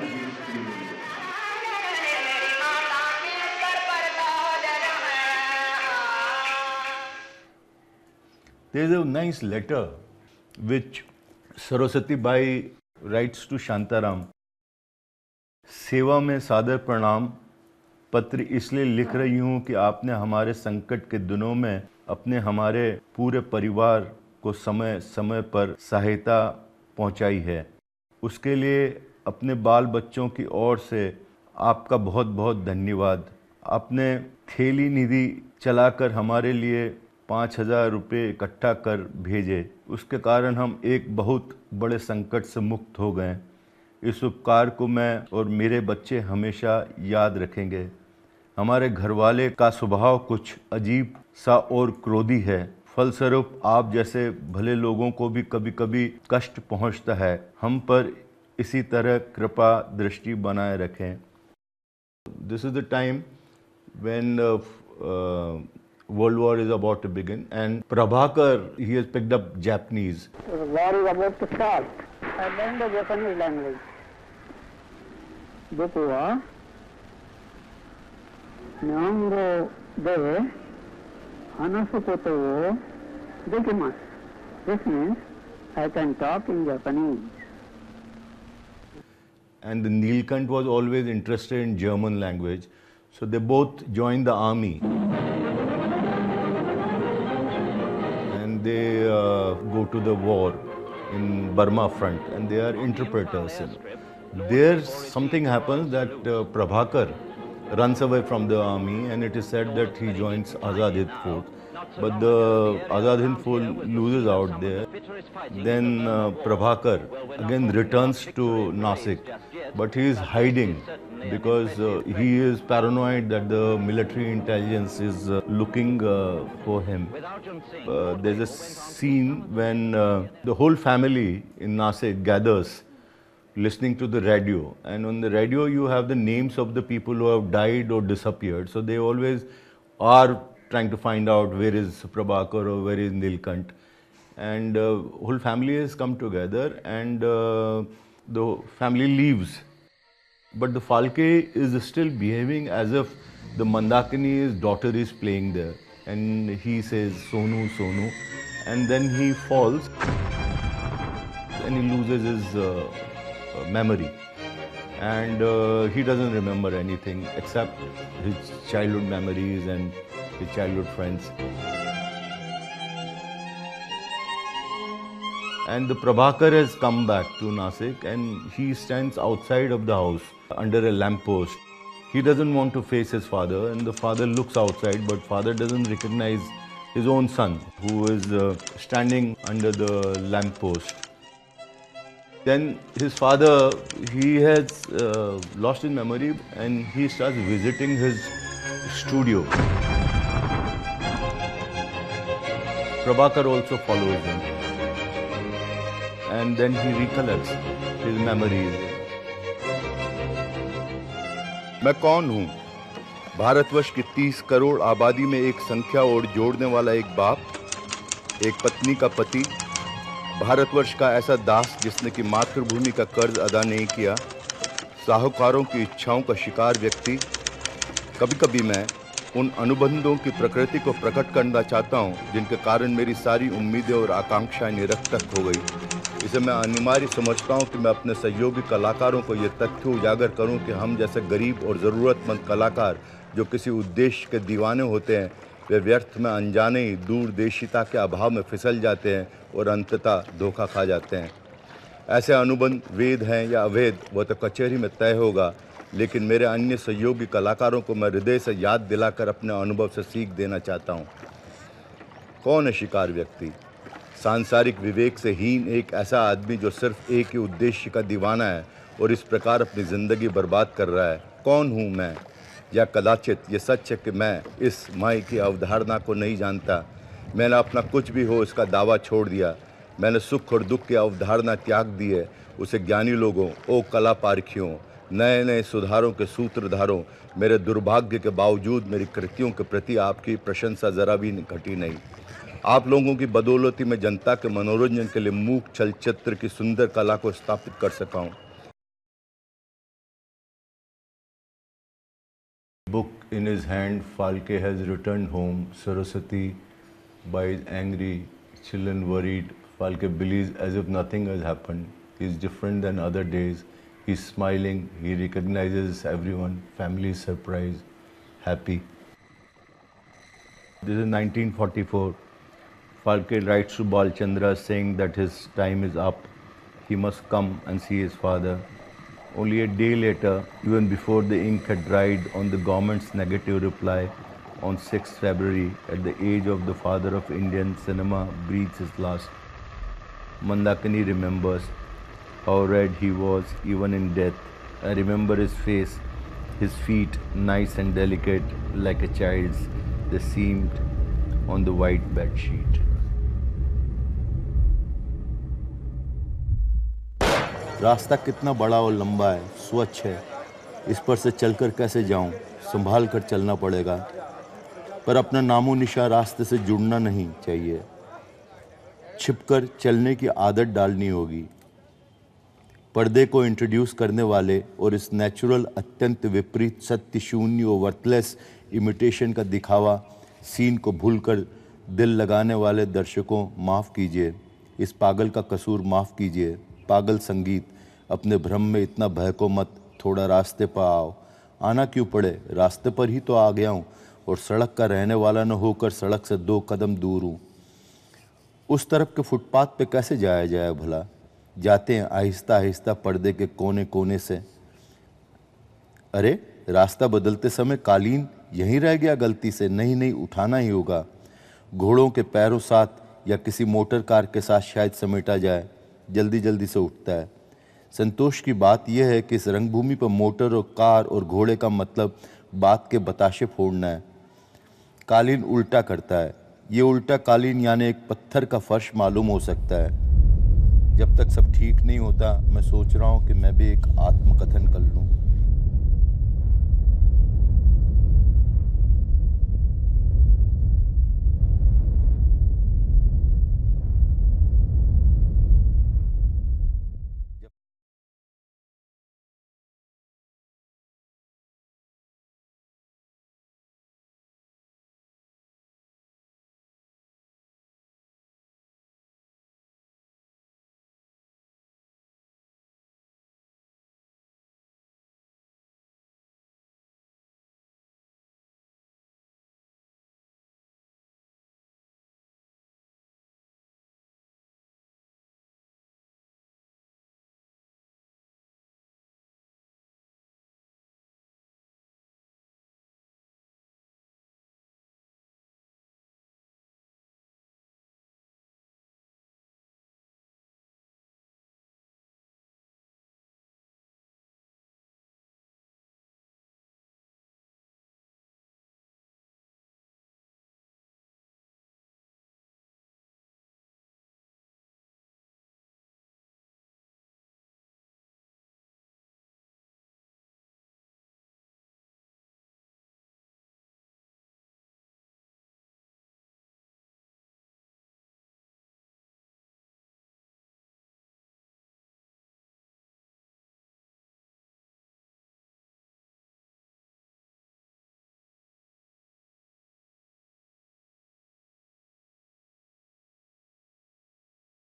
there is a nice letter which Saraswati Bai writes to Shantaram. सेवा में सादर प्रणाम, पत्र इसलिए लिख रही हूँ कि आपने हमारे संकट के दिनों में हमारे पूरे परिवार को समय समय पर सहायता पहुँचाई है। उसके लिए अपने बाल बच्चों की ओर से आपका बहुत बहुत धन्यवाद। आपने थैली निधि चलाकर हमारे लिए 5,000 रुपये इकट्ठा कर भेजे, उसके कारण हम एक बहुत बड़े संकट से मुक्त हो गए। इस उपकार को मैं और मेरे बच्चे हमेशा याद रखेंगे। हमारे घरवाले का स्वभाव कुछ अजीब सा और क्रोधी है, फलस्वरूप आप जैसे भले लोगों को भी कभी कभी कष्ट पहुंचता है। हम पर इसी तरह कृपा दृष्टि बनाए रखें। This is the time when World War is about to begin, and Prabhakar, he has picked up Japanese. The war is about to start. I learned the Japanese language. 僕は日本語で話すことをできます。This means I can talk in Japanese. And the Nilkant was always interested in German language, so they both joined the army. And they go to the war in Burma front, and they are interpreters. There something happens that Prabhakar runs away from the army, and it is said that he joins Azad Hind Fauj. But the Azad Hind Fauj loses out there. Then Prabhakar again returns to Nasik, but he is hiding because he is paranoid that the military intelligence is looking for him. There's a scene when the whole family in Nasik gathers listening to the radio, and on the radio you have the names of the people who have died or disappeared, so they always are trying to find out where is Prabhakar or where is Nilkant. And whole family has come together, and the family leaves. But the Phalke is still behaving as if the Mandakini's daughter is playing there. And he says, Sonu, Sonu. And then he falls and he loses his memory. And he doesn't remember anything except his childhood memories and his childhood friends. And the Prabhakar has come back to Nasik, and he stands outside of the house under a lamppost. He doesn't want to face his father, and the father looks outside, but father doesn't recognize his own son, who is standing under the lamppost. Then his father, he has lost his memory, and he starts visiting his studio. Prabhakar also follows him. And then he recollects his memories. मैं कौन हूँ? भारतवर्ष की 30 करोड़ आबादी में एक संख्या और जोड़ने वाला एक बाप, एक पत्नी का पति, भारतवर्ष का ऐसा दास जिसने कि मातृभूमि का कर्ज अदा नहीं किया, साहूकारों की इच्छाओं का शिकार व्यक्ति। कभी-कभी मैं उन अनुबंधों की प्रकृति को प्रकट करना चाहता हूँ जिनके कारण मेरी सारी उम्मीदें और आकांक्षाएं निरर्थक हो गई। इसे मैं अनिवार्य समझता हूँ कि मैं अपने सहयोगी कलाकारों को ये तथ्य उजागर करूँ कि हम जैसे गरीब और ज़रूरतमंद कलाकार जो किसी उद्देश्य के दीवाने होते हैं, वे व्यर्थ में अनजाने ही दूरदेशिता के अभाव में फिसल जाते हैं और अंततः धोखा खा जाते हैं। ऐसे अनुबंध वेद हैं या अवैध, वह तो कचहरी में तय होगा, लेकिन मेरे अन्य सहयोगी कलाकारों को मैं हृदय से याद दिलाकर अपने अनुभव से सीख देना चाहता हूँ। कौन है शिकार व्यक्ति? सांसारिक विवेक से हीन एक ऐसा आदमी जो सिर्फ एक ही उद्देश्य का दीवाना है और इस प्रकार अपनी ज़िंदगी बर्बाद कर रहा है। कौन हूँ मैं? या कदाचित ये सच है कि मैं इस माई की अवधारणा को नहीं जानता। मैंने अपना कुछ भी हो इसका दावा छोड़ दिया। मैंने सुख और दुख की अवधारणा त्याग दी है। उसे ज्ञानी लोगों, ओ कला पारखियों, नए नए सुधारों के सूत्रधारों, मेरे दुर्भाग्य के बावजूद मेरी कृतियों के प्रति आपकी प्रशंसा ज़रा भी घटी नहीं। आप लोगों की बदौलती में जनता के मनोरंजन के लिए मूक चलचित्र की सुंदर कला को स्थापित कर सका हूँ। Book in his hand, Phalke has returned home. Saraswati buys angry, children worried. Phalke believes as if nothing has happened. He is different than other days. He's smiling, he recognizes everyone, family is surprised. happy. This is 1944. Phalke writes to Balchandra saying that his time is up. He must come and see his father. Only a day later, even before the ink had dried on the government's negative reply, on 6th February, at the age of the father of Indian cinema, breathes his last. Mandakini remembers how red he was even in death. I remember his face, his feet nice and delicate like a child's. They seemed on the white bed sheet. रास्ता कितना बड़ा और लंबा है, स्वच्छ है, इस पर से चलकर कैसे जाऊं, संभाल कर चलना पड़ेगा, पर अपना नामो निशान रास्ते से जुड़ना नहीं चाहिए, छिपकर चलने की आदत डालनी होगी। पर्दे को इंट्रोड्यूस करने वाले और इस नेचुरल अत्यंत विपरीत सत्य शून्य और वर्थलेस इमिटेशन का दिखावा सीन को भूलकर दिल लगाने वाले दर्शकों माफ़ कीजिए, इस पागल का कसूर माफ़ कीजिए। पागल संगीत, अपने भ्रम में इतना बहको मत, थोड़ा रास्ते पर आओ। आना क्यों पड़े, रास्ते पर ही तो आ गया हूँ और सड़क का रहने वाला न होकर सड़क से 2 कदम दूर हूँ। उस तरफ के फुटपाथ पे कैसे जाया जाए भला, जाते हैं आहिस्ता आहिस्ता पर्दे के कोने कोने से। अरे रास्ता बदलते समय कालीन यहीं रह गया गलती से, नहीं उठाना ही होगा। घोड़ों के पैरों साथ या किसी मोटर कार के साथ शायद समेटा जाए, जल्दी जल्दी से उठता है। संतोष की बात यह है कि इस रंगभूमि पर मोटर और कार और घोड़े का मतलब बात के बताशे फोड़ना है। कालीन उल्टा करता है, ये उल्टा कालीन यानी एक पत्थर का फर्श मालूम हो सकता है। जब तक सब ठीक नहीं होता, मैं सोच रहा हूँ कि मैं भी एक आत्मकथन कर लूँ।